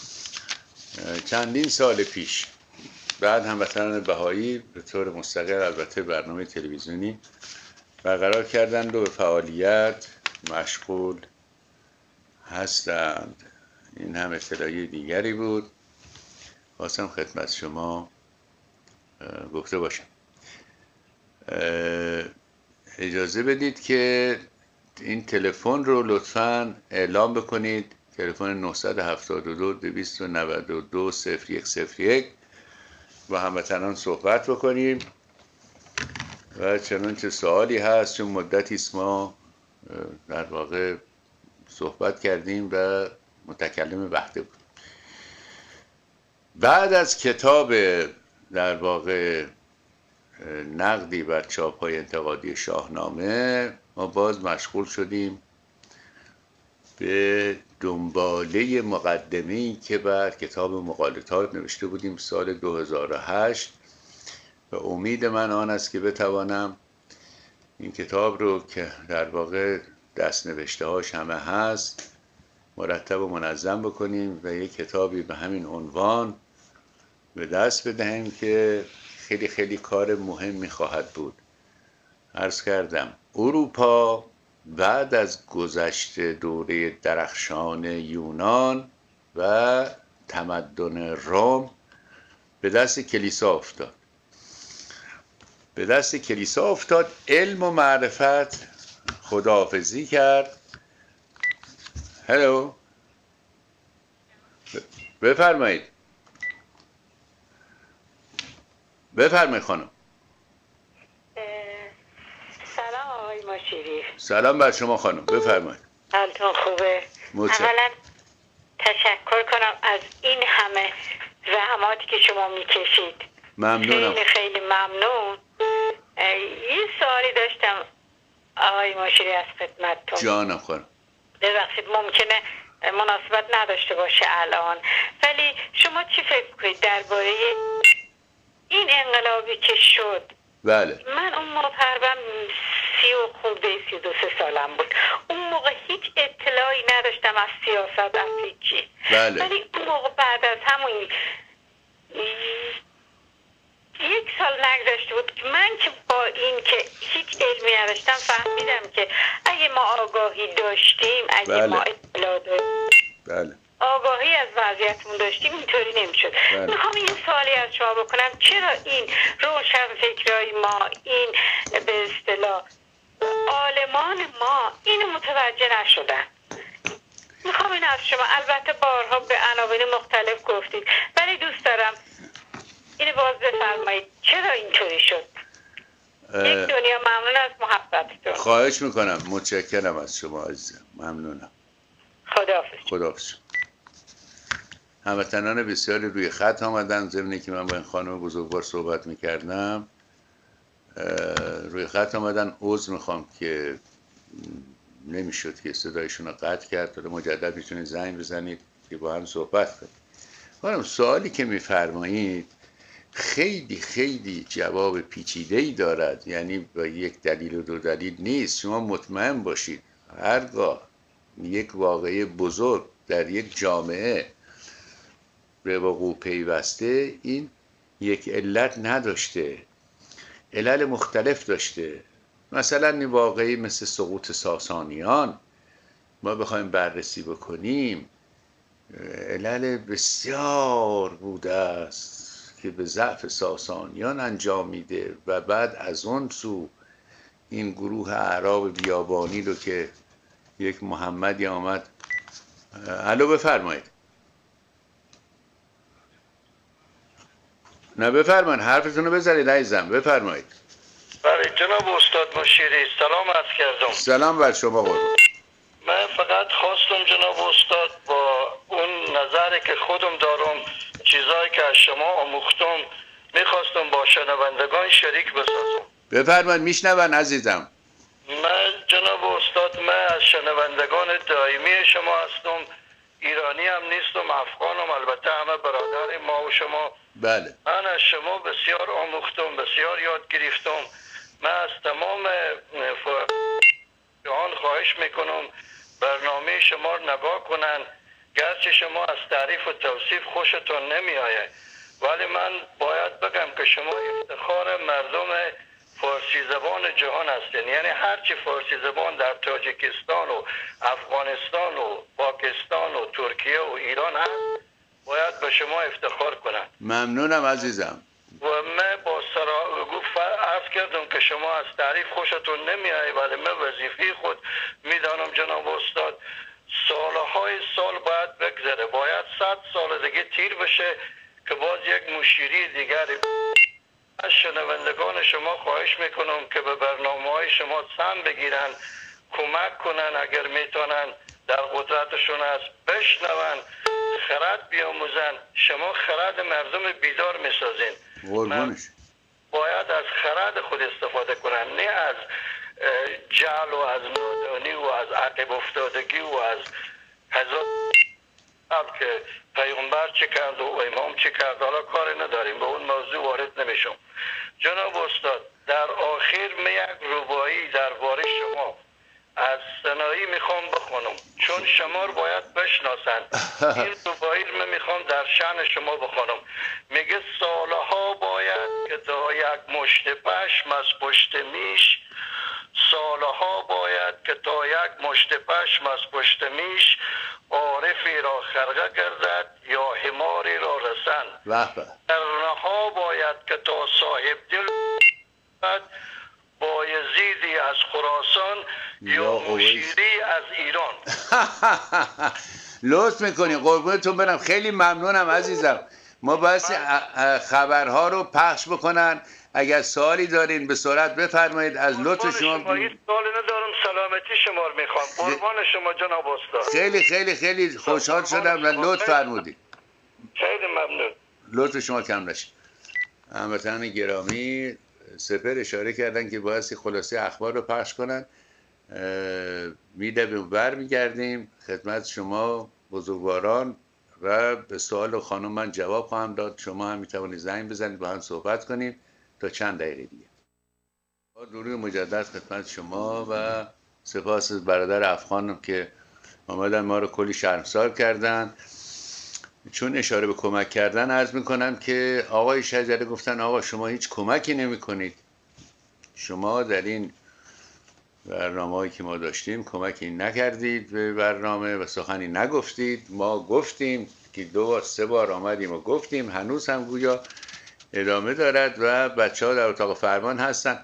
چندین سال پیش بعد هموطنان بهایی به طور مستقل البته برنامه تلویزیونی برقرار کردند و به فعالیت مشغول هستند. این هم اطلاعیه دیگری بود خواستم خدمت شما گفته باشم. اجازه بدید که این تلفن رو لطفاً اعلام بکنید، تلفن نه هفت دو دویست و نود و دو صفر یک صفر یک و هموطنان صحبت بکنیم و چنانچه سوالی هست چون مدتی است ما در واقع صحبت کردیم و متکلم وحده بود. بعد از کتاب در واقع نقدی بر چاپ‌های انتقادی شاهنامه ما باز مشغول شدیم به دنباله مقدمه‌ای که بر کتاب مقالطات نوشته بودیم سال دو هزار و هشت و امید من آن است که بتوانم این کتاب رو که در واقع دست نوشته هاش همه هست مرتب و منظم بکنیم و یک کتابی به همین عنوان به دست بدهیم که خیلی خیلی کار مهمی خواهد بود. عرض کردم اروپا بعد از گذشت دوره درخشان یونان و تمدن روم به دست کلیسا افتاد. به دست کلیسا افتاد، علم و معرفت خداحافظی کرد. هلو، بفرمایید بفرمایید خانم. سلام آقای ماشیری. سلام بر شما خانم، بفرمایید. حالتون خوبه؟ متشکرم. اولا تشکر کنم از این همه زحماتی که شما میکشید. ممنونم. خیلی خیلی ممنون. یه سوالی داشتم آقای ماشیری از خدمتتون. جانم خانم. ببخشید ممکنه مناسبت نداشته باشه الان، ولی شما چی فکر کنید درباره این انقلابی که شد؟ بله. من اون موقع تقریبا سی و خورده سی و دو سه سالم بود. اون موقع هیچ اطلاعی نداشتم از سیاست، از هیچی. بله. ولی اون موقع بعد از همون یک سال نگذشته بود من که با این که هیچ علمی نداشتم فهمیدم که اگه ما آگاهی داشتیم، اگه بله. ما اطلاع داشتیم، بله. آگاهی از وضعیتمون داشتیم، اینطوری نمیشد. بله. میخوام یه سوالی از شما بکنم، چرا این روشن فکرای ما، این به اصطلاح عالمان ما اینو متوجه نشدن؟ میخوام این از شما، البته بارها به عناوین مختلف گفتید، ولی دوست دارم اینو باز بفرمایید چرا اینطوری شد. یک دنیا ممنون از محبتتون. خواهش میکنم، متشکرم از شما عزیزم، ممنونم. خداحافظ. خداحافظ. هموطنان بسیاری روی خط آمدن، ضمن که من با این خانم بزرگوار صحبت میکردم روی خط آمدن. عذر میخوام که نمیشد که صدایشون رو قطع کرد، تا مجدد میتونید زنگ بزنید که با هم صحبت کنید. خانم سوالی که میفرمایید خیلی خیلی جواب پیچیده‌ای دارد، یعنی با یک دلیل و دو دلیل نیست. شما مطمئن باشید هرگاه یک واقعه بزرگ در یک جامعه به وقوع پیوسته، این یک علت نداشته، علل مختلف داشته. مثلا این واقعی مثل سقوط ساسانیان ما بخوایم بررسی بکنیم، علل بسیار بوده است که به ضعف ساسانیان انجام میده و بعد از اون سو این گروه اعراب بیابانی رو که یک محمدی آمد. الو بفرمایید. نه بفرمایید، حرفتون رو بزنید عزیزم، بفرمایید. بله جناب استاد مشیری، سلام عرض کردم. سلام بر شما قربان. من فقط خواستم جناب استاد با اون نظری که خودم دارم، چیزایی که از شما آموختم، میخواستم با شنوندگان شریک بسازم. بفرمایید، میشنون عزیزم. من جناب استاد، من از شنوندگان دائمی شما هستم، ایرانی هم نیستم، افغانم، البته همه برادر ما و شما. بله. من از شما بسیار آموختم، بسیار یاد گرفتم. من از تمام جهان خواهش میکنم برنامه شما رو نگاه کنن، گرچه شما از تعریف و توصیف خوشتون نمیآید، ولی من باید بگم که شما افتخار مردم فارسی زبان جهان هستین. یعنی هرچی فارسی زبان در تاجیکستان و افغانستان و پاکستان و ترکیه و ایران هست باید به شما افتخار کنن. ممنونم عزیزم. و من با سرا گفت عرض کردم که شما از تعریف خوشتون نمیآید، ولی من وظیفه خود میدانم جناب استاد. سالهای سال باید بگذره، باید صد سال دیگه تیر بشه که باز یک مشیری دیگری. از شنوندگان شما خواهش میکنم که به برنامه های شما سهم بگیرن، کمک کنن اگر میتونن، در قدرتشون است بشنون، خرد بیاموزن. شما خرد مردم بیدار میسازین. قربونش. باید از خرد خود استفاده کنن، نه از جهل و از نادانی و از عقب افتادگی و از هزار که پیغمبر چه کرد و امام چه کرد. حالا کار نداریم، به اون موضوع وارد نمیشم. جناب استاد، در آخر می یک ربایی درباره شما از سنایی میخوام بخونم، چون شما رو باید بشناسن. این ربایی رو من میخوام در شأن شما بخونم. میگه سالها باید که تا یک مشت پشم از پشت میش، سالها باید که تا یک مشت پشم از پشت میش، عارفی را خرقه گردد یا حماری را رسن. قرنها باید که تا صاحب دل با یزیدی از خراسان یا مشیری از ایران. لطف میکنی، قربونتون برم، خیلی ممنونم عزیزم. ما باید خبرها رو پخش بکنن. اگر سوالی دارین به سرعت بفرمایید. از لطف شما سوالی ندارم، سلامتی شما رو میخوام. قربان شما جناب استاد. خیلی خیلی خیلی خوشحال شدم و لطف فرمودید. خیلی ممنون. لطف شما کم نشه. هموطنان گرامی، سپر اشاره کردن که باید خلاصه اخبار رو پخش کنن. میده به بر میگردیم خدمت شما بزرگواران و به سوال خانم من جواب خواهم داد. شما هم میتوانید زنگ بزنید با هم صحبت کنیم تا چند دقیقه دیگه. با درود مجدد خدمت شما و سپاس از برادر افغان که آمدن ما رو کلی شرمسار کردن. چون اشاره به کمک کردن عرض میکنم که آقای شجره گفتن آقا شما هیچ کمکی نمی کنید، شما در این برنامه‌ای که ما داشتیم کمکی نکردید به برنامه و سخنی نگفتید. ما گفتیم که دو بار سه بار آمدیم و گفتیم، هنوز هم گویا ادامه دارد و بچه ها در اتاق فرمان هستن.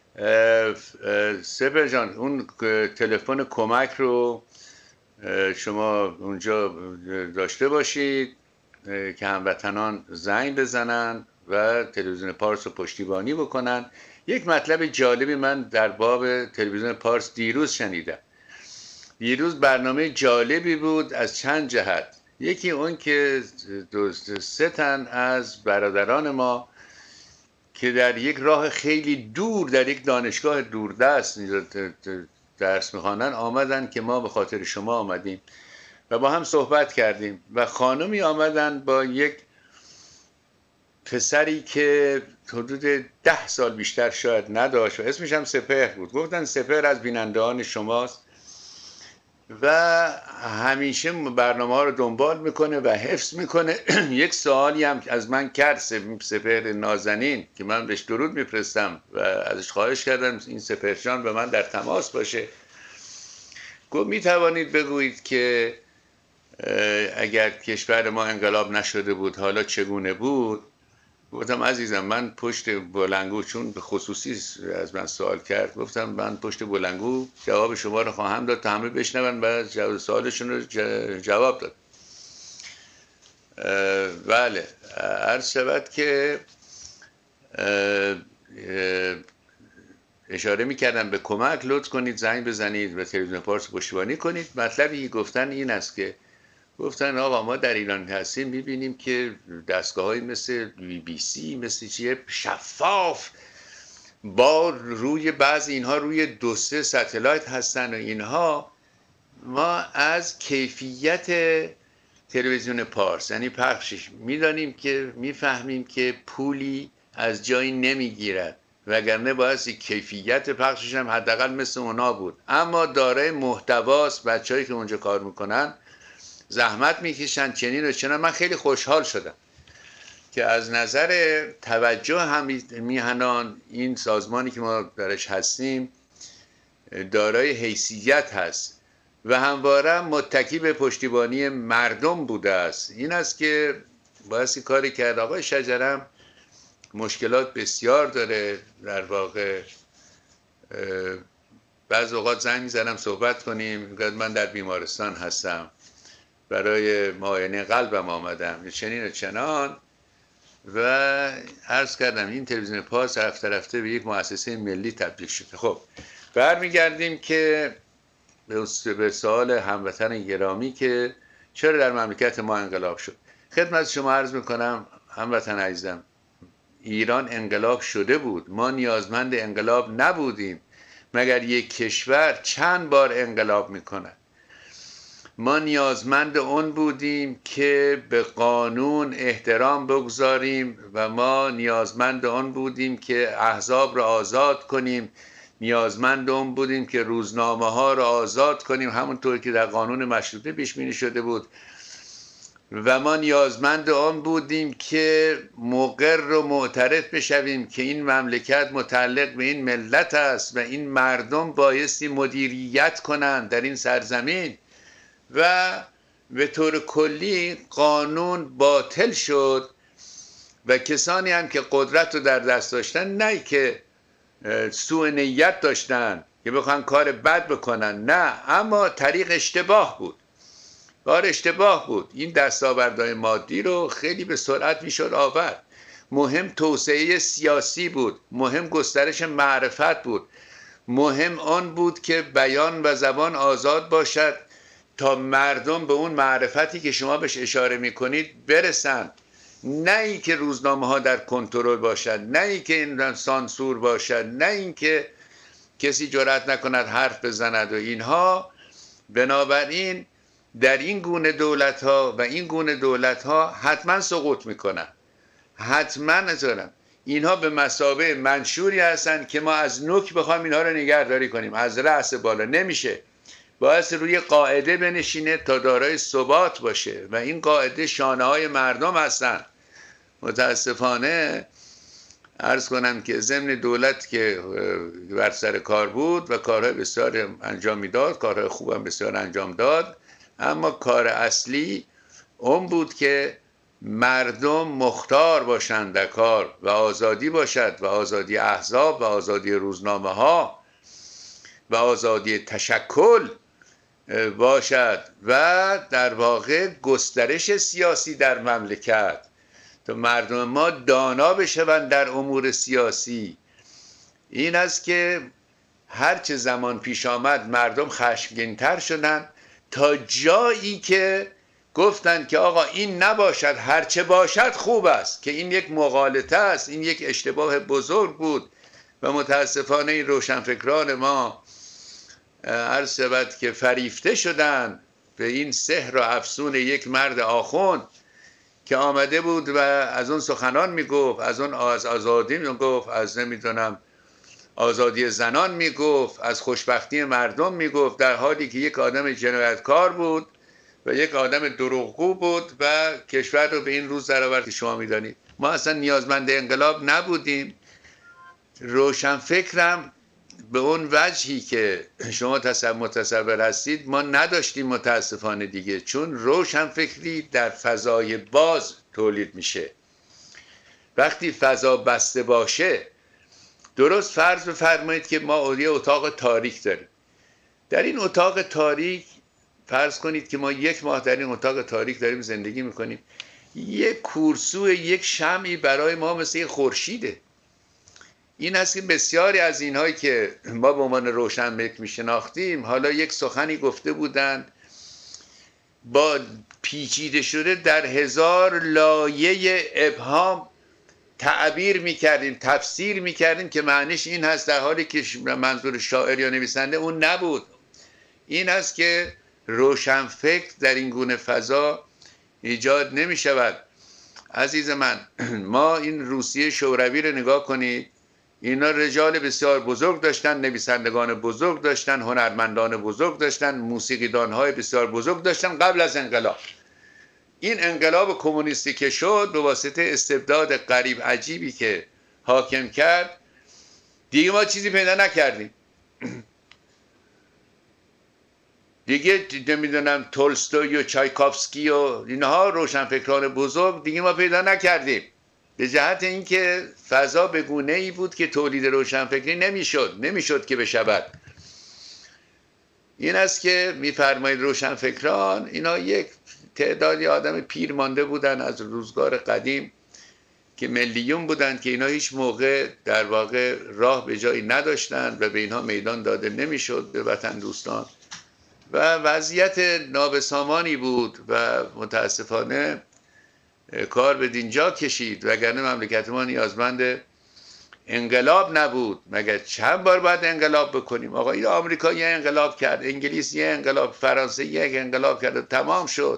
سپر جان اون تلفن کمک رو شما اونجا داشته باشید که هموطنان زنگ بزنن و تلویزیون پارس رو پشتیبانی بکنن. یک مطلب جالبی من در باب تلویزیون پارس دیروز شنیدم. دیروز برنامه جالبی بود از چند جهت. یکی اون که سه تن از برادران ما که در یک راه خیلی دور در یک دانشگاه دوردست درس میخوانن آمدن که ما به خاطر شما آمدیم و با هم صحبت کردیم و خانمی آمدن با یک پسری که حدود ده سال بیشتر شاید نداشت و اسمش هم سپهر بود. گفتن سپهر از بینندگان شماست و همیشه برنامه ها رو دنبال میکنه و حفظ میکنه. یک سوالی هم از من کرد سپهر نازنین که من بهش درود میفرستم و ازش خواهش کردم این سپهر جان به من در تماس باشه. گفت میتوانید بگویید که اگر کشور ما انقلاب نشده بود حالا چگونه بود؟ گفتم عزیزم من پشت بلنگو، چون به خصوصی از من سوال کرد، گفتم من پشت بلنگو جواب شما رو خواهم داد تا همه بشنون و جواب سوالشون رو جواب داد. بله عرض شود که اشاره میکردم به کمک. لطف کنید زنگ بزنید و تلویزیون پارس پشتیبانی کنید. مطلبی گفتن این است که گفتن آقا ما در ایران هستیم میبینیم که دستگاه های مثل بی بی سی مثل چیه شفاف با روی بعض اینها روی دو سه ستلایت هستن و اینها. ما از کیفیت تلویزیون پارس یعنی پخشش میدانیم که میفهمیم که پولی از جایی نمیگیرد وگرنه باعث کیفیت پخشش هم حداقل مثل اونا بود. اما دارای محتواست، بچه‌ای که اونجا کار میکنن زحمت میکشن چنین و چنان. من خیلی خوشحال شدم که از نظر توجه هم میهنان این سازمانی که ما درش هستیم دارای حیثیت هست و همواره متکی به پشتیبانی مردم بوده است. این است که باعث کاری کرد. آقای شجرم مشکلات بسیار داره در واقع. بعض اوقات زنگ میزنم صحبت کنیم، میگه من در بیمارستان هستم برای معاینه قلبم آمدم چنین و چنان و عرض کردم این تلویزیون پارس رفته رفته به یک مؤسسه ملی تبدیل شده. خب برمیگردیم که به سوال هموطن گرامی که چرا در مملکت ما انقلاب شد. خدمت شما عرض میکنم هموطن عزیزم، ایران انقلاب شده بود، ما نیازمند انقلاب نبودیم. مگر یک کشور چند بار انقلاب میکنه؟ ما نیازمند اون بودیم که به قانون احترام بگذاریم و ما نیازمند اون بودیم که احزاب را آزاد کنیم، نیازمند اون بودیم که روزنامه ها را آزاد کنیم همونطور که در قانون مشروطه پیش بینی شده بود و ما نیازمند اون بودیم که مقر و معترف بشویم که این مملکت متعلق به این ملت است و این مردم بایستی مدیریت کنند در این سرزمین و به طور کلی قانون باطل شد و کسانی هم که قدرت رو در دست داشتن نه که سوء نیت داشتن که بخوان کار بد بکنن، نه، اما طریق اشتباه بود، کار اشتباه بود. این دستاوردهای مادی رو خیلی به سرعت میشد آورد. مهم توسعه سیاسی بود، مهم گسترش معرفت بود، مهم آن بود که بیان و زبان آزاد باشد تا مردم به اون معرفتی که شما بهش اشاره میکنید برسند. نه این که روزنامه ها در کنترل باشد، نه این که این سانسور باشد، نه این که کسی جرأت نکند حرف بزند و اینها. بنابراین در این گونه دولت ها و این گونه دولت ها حتما سقوط میکنن، حتما نذارن. اینها به مثابه منشوری هستن که ما از نوک بخوایم اینها رو نگهداری کنیم، از رأس بالا نمیشه. باید روی قاعده بنشینه تا دارای ثبات باشه و این قاعده شانه های مردم هستن. متاسفانه عرض کنم که ضمن دولت که بر سر کار بود و کارهای بسیار انجام میداد، کارهای خوب هم بسیار انجام داد، اما کار اصلی اون بود که مردم مختار باشند در کار و آزادی باشد و آزادی احزاب و آزادی روزنامه ها و آزادی تشکل باشد و در واقع گسترش سیاسی در مملکت، تا مردم ما دانا بشوند در امور سیاسی. این است که هرچه زمان پیش آمد مردم خشمگین‌تر شدند تا جایی که گفتند که آقا این نباشد، هرچه باشد خوب است، که این یک مغالطه است، این یک اشتباه بزرگ بود و متاسفانه این روشنفکران ما عرض شود که فریفته شدند به این سحر و افسون یک مرد آخوند که آمده بود و از اون سخنان میگفت، از اون از آزادی میگفت، از نمیدونم آزادی زنان میگفت، از خوشبختی مردم میگفت، در حالی که یک آدم جنایتکار بود و یک آدم دروغگو بود و کشور رو به این روز در آورد که شما میدانید. ما اصلا نیازمند انقلاب نبودیم. روشنفکرم به اون وجهی که شما متصور هستید ما نداشتیم متاسفانه دیگه، چون روشنفکری در فضای باز تولید میشه. وقتی فضا بسته باشه، درست فرض بفرمایید که ما یه اتاق تاریک داریم. در این اتاق تاریک فرض کنید که ما یک ماه در این اتاق تاریک داریم زندگی میکنیم. یک کورسو، یک شمعی برای ما مثل یک خورشیده. این است که بسیاری از اینهایی که ما به عنوان روشنفکر میشناختیم حالا یک سخنی گفته بودند با پیچیده شده در هزار لایه ابهام تعبیر میکردیم، تفسیر میکردیم که معنیش این هست، در حالی که منظور شاعر یا نویسنده اون نبود. این است که روشنفکر در این گونه فضا ایجاد نمی شود. عزیز من، ما این روسیه شوروی رو نگاه کنید، اینا رجال بسیار بزرگ داشتن، نویسندگان بزرگ داشتن، هنرمندان بزرگ داشتن، موسیقیدانهای بسیار بزرگ داشتن قبل از انقلاب. این انقلاب کمونیستی که شد به واسطه استبداد غریب عجیبی که حاکم کرد، دیگه ما چیزی پیدا نکردیم. دیگه نمیدونم تولستوی و چایکوفسکی و اینها روشنفکران بزرگ دیگه ما پیدا نکردیم، به جهت اینکه فضا به گونه‌ای بود که تولید روشنفکری نمیشد نمیشد که بشود. این است که میفرمایید روشنفکران اینا یک تعدادی آدم پیر مانده بودن از روزگار قدیم که ملیون بودن که اینا هیچ موقع در واقع راه به جایی نداشتن و به اینها میدان داده نمیشد به وطن دوستان و وضعیت نابسامانی بود و متاسفانه کار به دینجا کشید، وگرنه مملکت ما نیازمند انقلاب نبود. مگر چند بار باید انقلاب بکنیم؟ آقا این آمریکا یه انقلاب کرد، انگلیس یه انقلاب، فرانسه یک انقلاب کرد و تمام شد.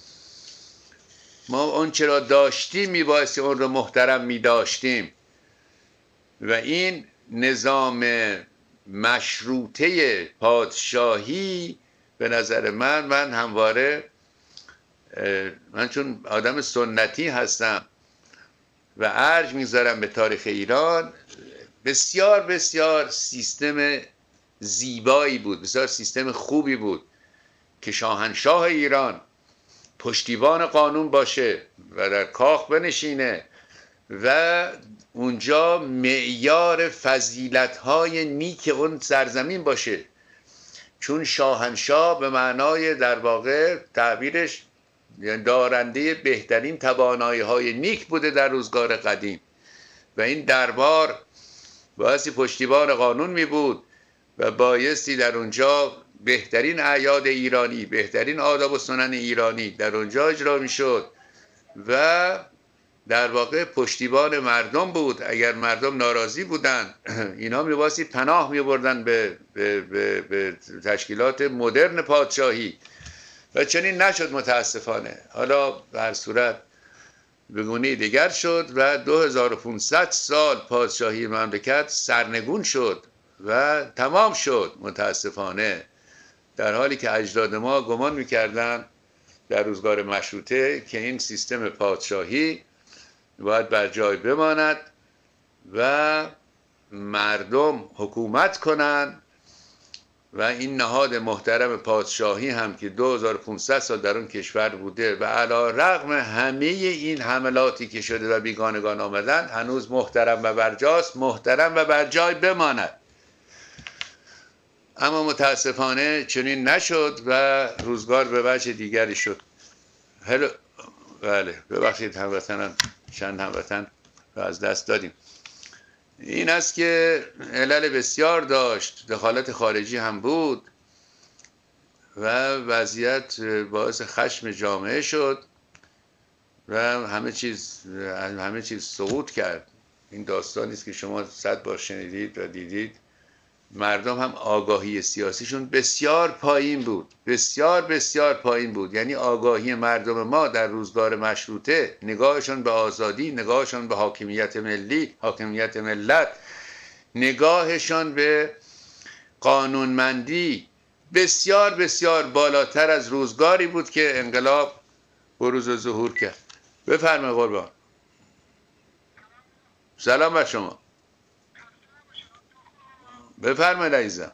ما اون چرا داشتیم میبایستی اون رو محترم میداشتیم و این نظام مشروطه پادشاهی به نظر من من همواره من چون آدم سنتی هستم و ارج میذارم به تاریخ ایران، بسیار بسیار سیستم زیبایی بود، بسیار سیستم خوبی بود که شاهنشاه ایران پشتیبان قانون باشه و در کاخ بنشینه و اونجا معیار فضیلت‌های نیک اون سرزمین باشه، چون شاهنشاه به معنای در واقع تعبیرش دارنده بهترین توانایی‌های نیک بوده در روزگار قدیم و این دربار بایستی پشتیبان قانون می بود و بایستی در اونجا بهترین اعیاد ایرانی، بهترین آداب و سنن ایرانی در اونجا اجرا می شد و در واقع پشتیبان مردم بود. اگر مردم ناراضی بودن اینا میباسی پناه میبردن به, به, به, به تشکیلات مدرن پادشاهی و چنین نشد متاسفانه. حالا به هر صورت به گونه دیگر شد و دو هزار و پانصد سال پادشاهی مملکت سرنگون شد و تمام شد متاسفانه، در حالی که اجداد ما گمان میکردن در روزگار مشروطه که این سیستم پادشاهی باید بر جای بماند و مردم حکومت کنند و این نهاد محترم پادشاهی هم که دو هزار و پانصد سال در اون کشور بوده و علی رغم همه این حملاتی که شده و بیگانگان آمدن هنوز محترم و برجاست، محترم و برجای بماند. اما متاسفانه چنین نشد و روزگار به وجه دیگری شد. هلو بله ببخشید هموطنان، چند هموطن رو از دست دادیم. این است که علل بسیار داشت، دخالت خارجی هم بود و وضعیت باعث خشم جامعه شد و همه چیز همه چیز سقوط کرد. این داستانی است که شما صد بار شنیدید و دیدید. مردم هم آگاهی سیاسیشون بسیار پایین بود، بسیار بسیار پایین بود. یعنی آگاهی مردم ما در روزگار مشروطه، نگاهشون به آزادی، نگاهشون به حاکمیت ملی، حاکمیت ملت، نگاهشان به قانونمندی بسیار بسیار بالاتر از روزگاری بود که انقلاب بروز و ظهور کرد. بفرمایید قربان. سلام بر شما. بفرمایید عزیزم.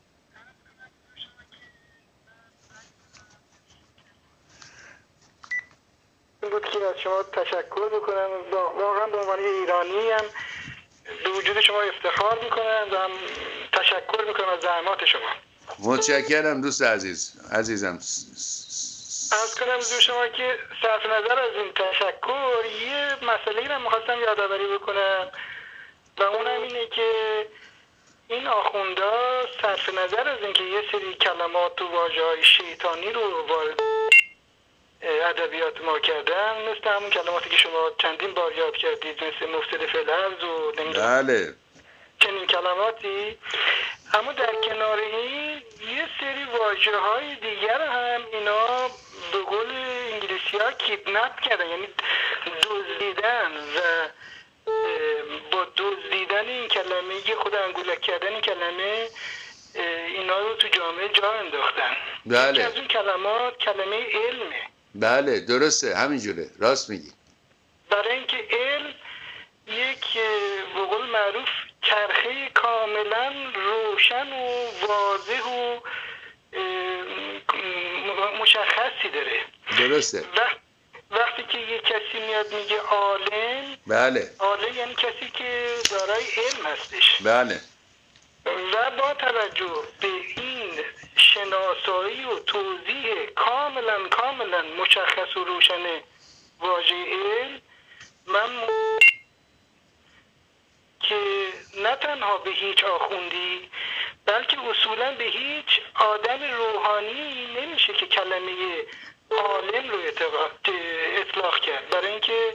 بود که از شما تشکر بکنم، واقعا به عنوان ایرانی هم به وجود شما افتخار میکنم و هم تشکر میکنم از زحمات شما. متشکرم دوست عزیز عزیزم. عرض کنم حضور شما که صرف نظر از این تشکر یه مسئله رو میخواستم یادآوری بکنم و اونم اینه که این آخوندا صرف نظر از اینکه یه سری کلمات و واژه‌های شیطانی رو وارد ادبیات ما کردن، مثل همون کلماتی که شما چندین بار یاد کردید، مثل مفسد فی الارض و بله چنین کلماتی، اما در کنار این یه سری واژه‌های دیگر هم اینا به قول انگلیسی‌ها کیدنپ کردن، یعنی دزدیدن و با دزدیدن این کلمه، یه خود انگولک کردن این کلمه، اینا رو تو جامعه جا انداختن. بله. یکی از اون کلمات کلمه علمه. بله درسته، همینجوره، راست میگی. برای اینکه علم یک به قول معروف چرخه کاملا روشن و واضح و مشخصی داره. درسته. وقت وقتی که یه کسی میاد میگه عالم، بله، عالم یعنی کسی که دارای علم هستش. بله. و با توجه به این شناسایی و توضیح کاملا کاملا مشخص و روشن واژه علم، من م... که نه تنها به هیچ آخوندی بلکه اصولا به هیچ آدم روحانی نمیشه که کلمه عالم رو اطلاق کرد، برای اینکه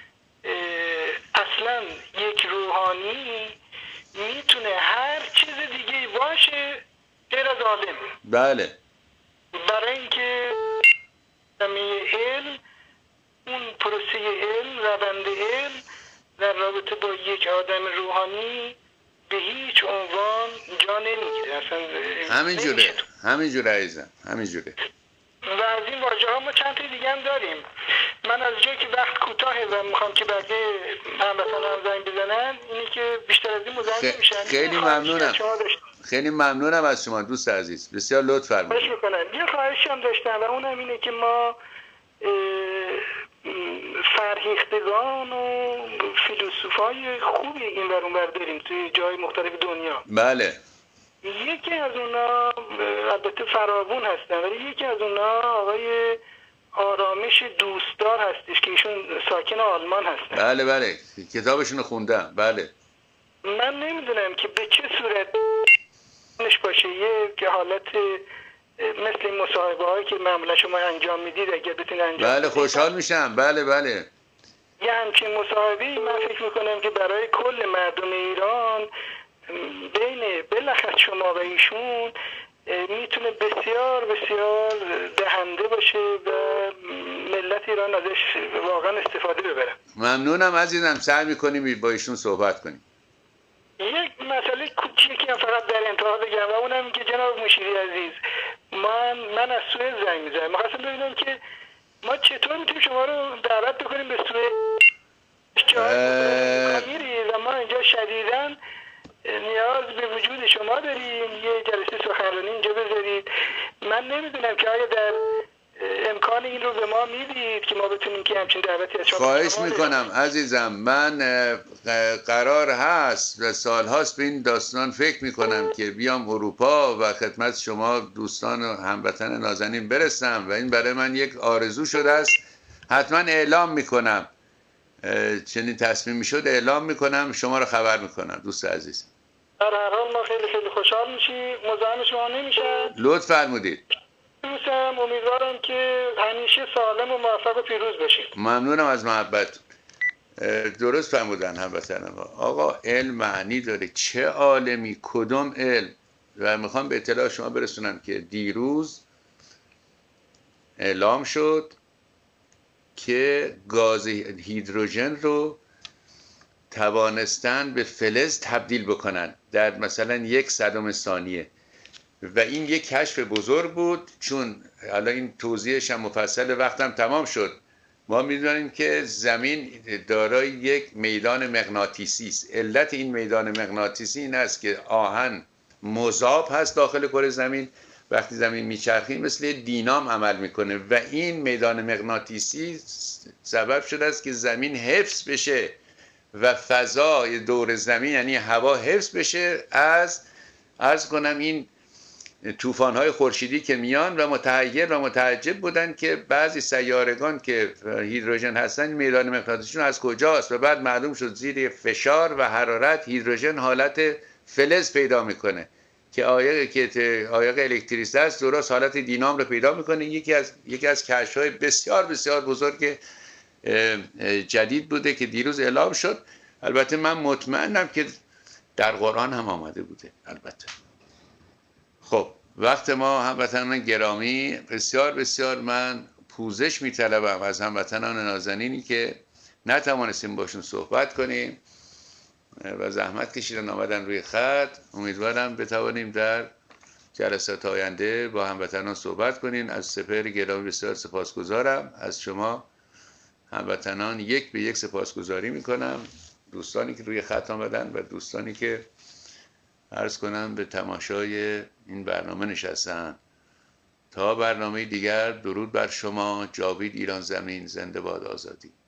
اصلا یک روحانی میتونه هر چیز دیگه باشه غیر از عالم. بله. برای اینکه کلمه علم، اون پروسه علم، روند علم در رابطه با یک آدم روحانی به هیچ عنوان جا نمیگیره. اصلا همینجوره، همینجوره عزیزم، همینجوره. و از این واژه ها ما چند تا دیگه هم داریم. من از جایی که وقت کوتاهه و میخوام که بقیه هموطنان هم زنگ بزنن، اینی که بیشتر از این مزاحم نمیشن. خیلی ممنونم، خیلی ممنونم از شما دوست عزیز، بسیار لطف فرمایید. خواهش میکنم. یه خواهشی هم داشتم و اونم اینه که ما فرهیختگان و فیلسوفای خوبی این ور اون ور داریم توی جای مختلف دنیا. بله. یکی از اونا البته فراوون هستن، ولی یکی از اونا آقای آرامش دوستدار هستش که ایشون ساکن آلمان هستن. بله بله، کتابشون خوندم. بله. من نمیدونم که به چه صورت نش باشه، یه که حالت مثل این مصاحبه هایی که معمولا شما انجام میدید اگر بتونید انجام بله خوشحال میشم. بله بله. یه همچین مصاحبه‌ای من فکر میکنم که برای کل مردم ایران بین بلخص شما و ایشون میتونه بسیار بسیار دهنده باشه و ملت ایران ازش واقعا استفاده ببره. ممنونم عزیزم، سعی میکنیم با ایشون صحبت کنیم. یک مسئله کوچیکی هم فقط در انتها بگم و اونم که جناب مشیری عزیز، من من از سوئد زنگ میزنم، می‌خواستم ببینم که ما چطور میتونیم شما رو دعوت بکنیم به سوئد میری و ما اینجا شدیداً نیاز به وجود شما داریم، یه جلسه سخنرانی اینجا بذارید. من نمیدونم که آیا در امکان این رو به ما میدید که ما بتونیم که همچین دعوتی از شما. خواهش میکنم عزیزم، من قرار هست و سال هاست به این داستان فکر میکنم که بیام اروپا و خدمت شما دوستان و هموطن نازنین برسم و این برای من یک آرزو شده است. حتما اعلام میکنم، چنین تصمیمی شد اعلام میکنم، شما رو خبر میکنم دوست عزیز. در هر حال ما خیلی خیلی خوشحال میشیم، مزاحم شما نمیشم. لطف فرمودید. دوستم امیدوارم که همیشه سالم و موفق و پیروز باشید. ممنونم از محبت. درست فرمودن هموطنان. آقا علم معنی داره، چه عالمی، کدوم علم. و میخوام به اطلاع شما برسونم که دیروز اعلام شد که گاز هیدروژن رو توانستن به فلز تبدیل بکنن در مثلا یک صدم ثانیه و این یک کشف بزرگ بود. چون حالا این توضیحش هم مفصل، وقتم تمام شد. ما میدونیم که زمین دارای یک میدان مغناطیسی است. علت این میدان مغناطیسی این است که آهن مذاب هست داخل کره زمین، وقتی زمین میچرخه مثل دینام عمل میکنه و این میدان مغناطیسی سبب شده است که زمین حفظ بشه و فضای دور زمین یعنی هوا حفظ بشه از عرض کنم این طوفان‌های خورشیدی که میان و متحیر و متعجب بودن که بعضی سیارگان که هیدروژن هستن میدان مغناطیسیشون از کجاست و بعد معلوم شد زیر فشار و حرارت هیدروژن حالت فلز پیدا میکنه که عایق که عایق الکتریسته است درست حالت دینام رو پیدا میکنه. یکی از یکی از کشف‌های بسیار بسیار بزرگ جدید بوده که دیروز اعلام شد. البته من مطمئنم که در قرآن هم آمده بوده. البته خب وقت ما هموطنان گرامی، بسیار بسیار من پوزش میطلبم از هموطنان نازنینی که نتوانستیم باشون صحبت کنیم و زحمت کشیدن آمدن روی خط. امیدوارم بتوانیم در جلسات آینده با هموطنان صحبت کنیم. از سپهر گرامی بسیار سپاسگزارم. از شما هموطنان یک به یک سپاسگزاری میکنم، دوستانی که روی خط آمدن و دوستانی که عرض کنم به تماشای این برنامه نشستن. تا برنامه دیگر، درود بر شما. جاوید ایران زمین، زنده باد آزادی.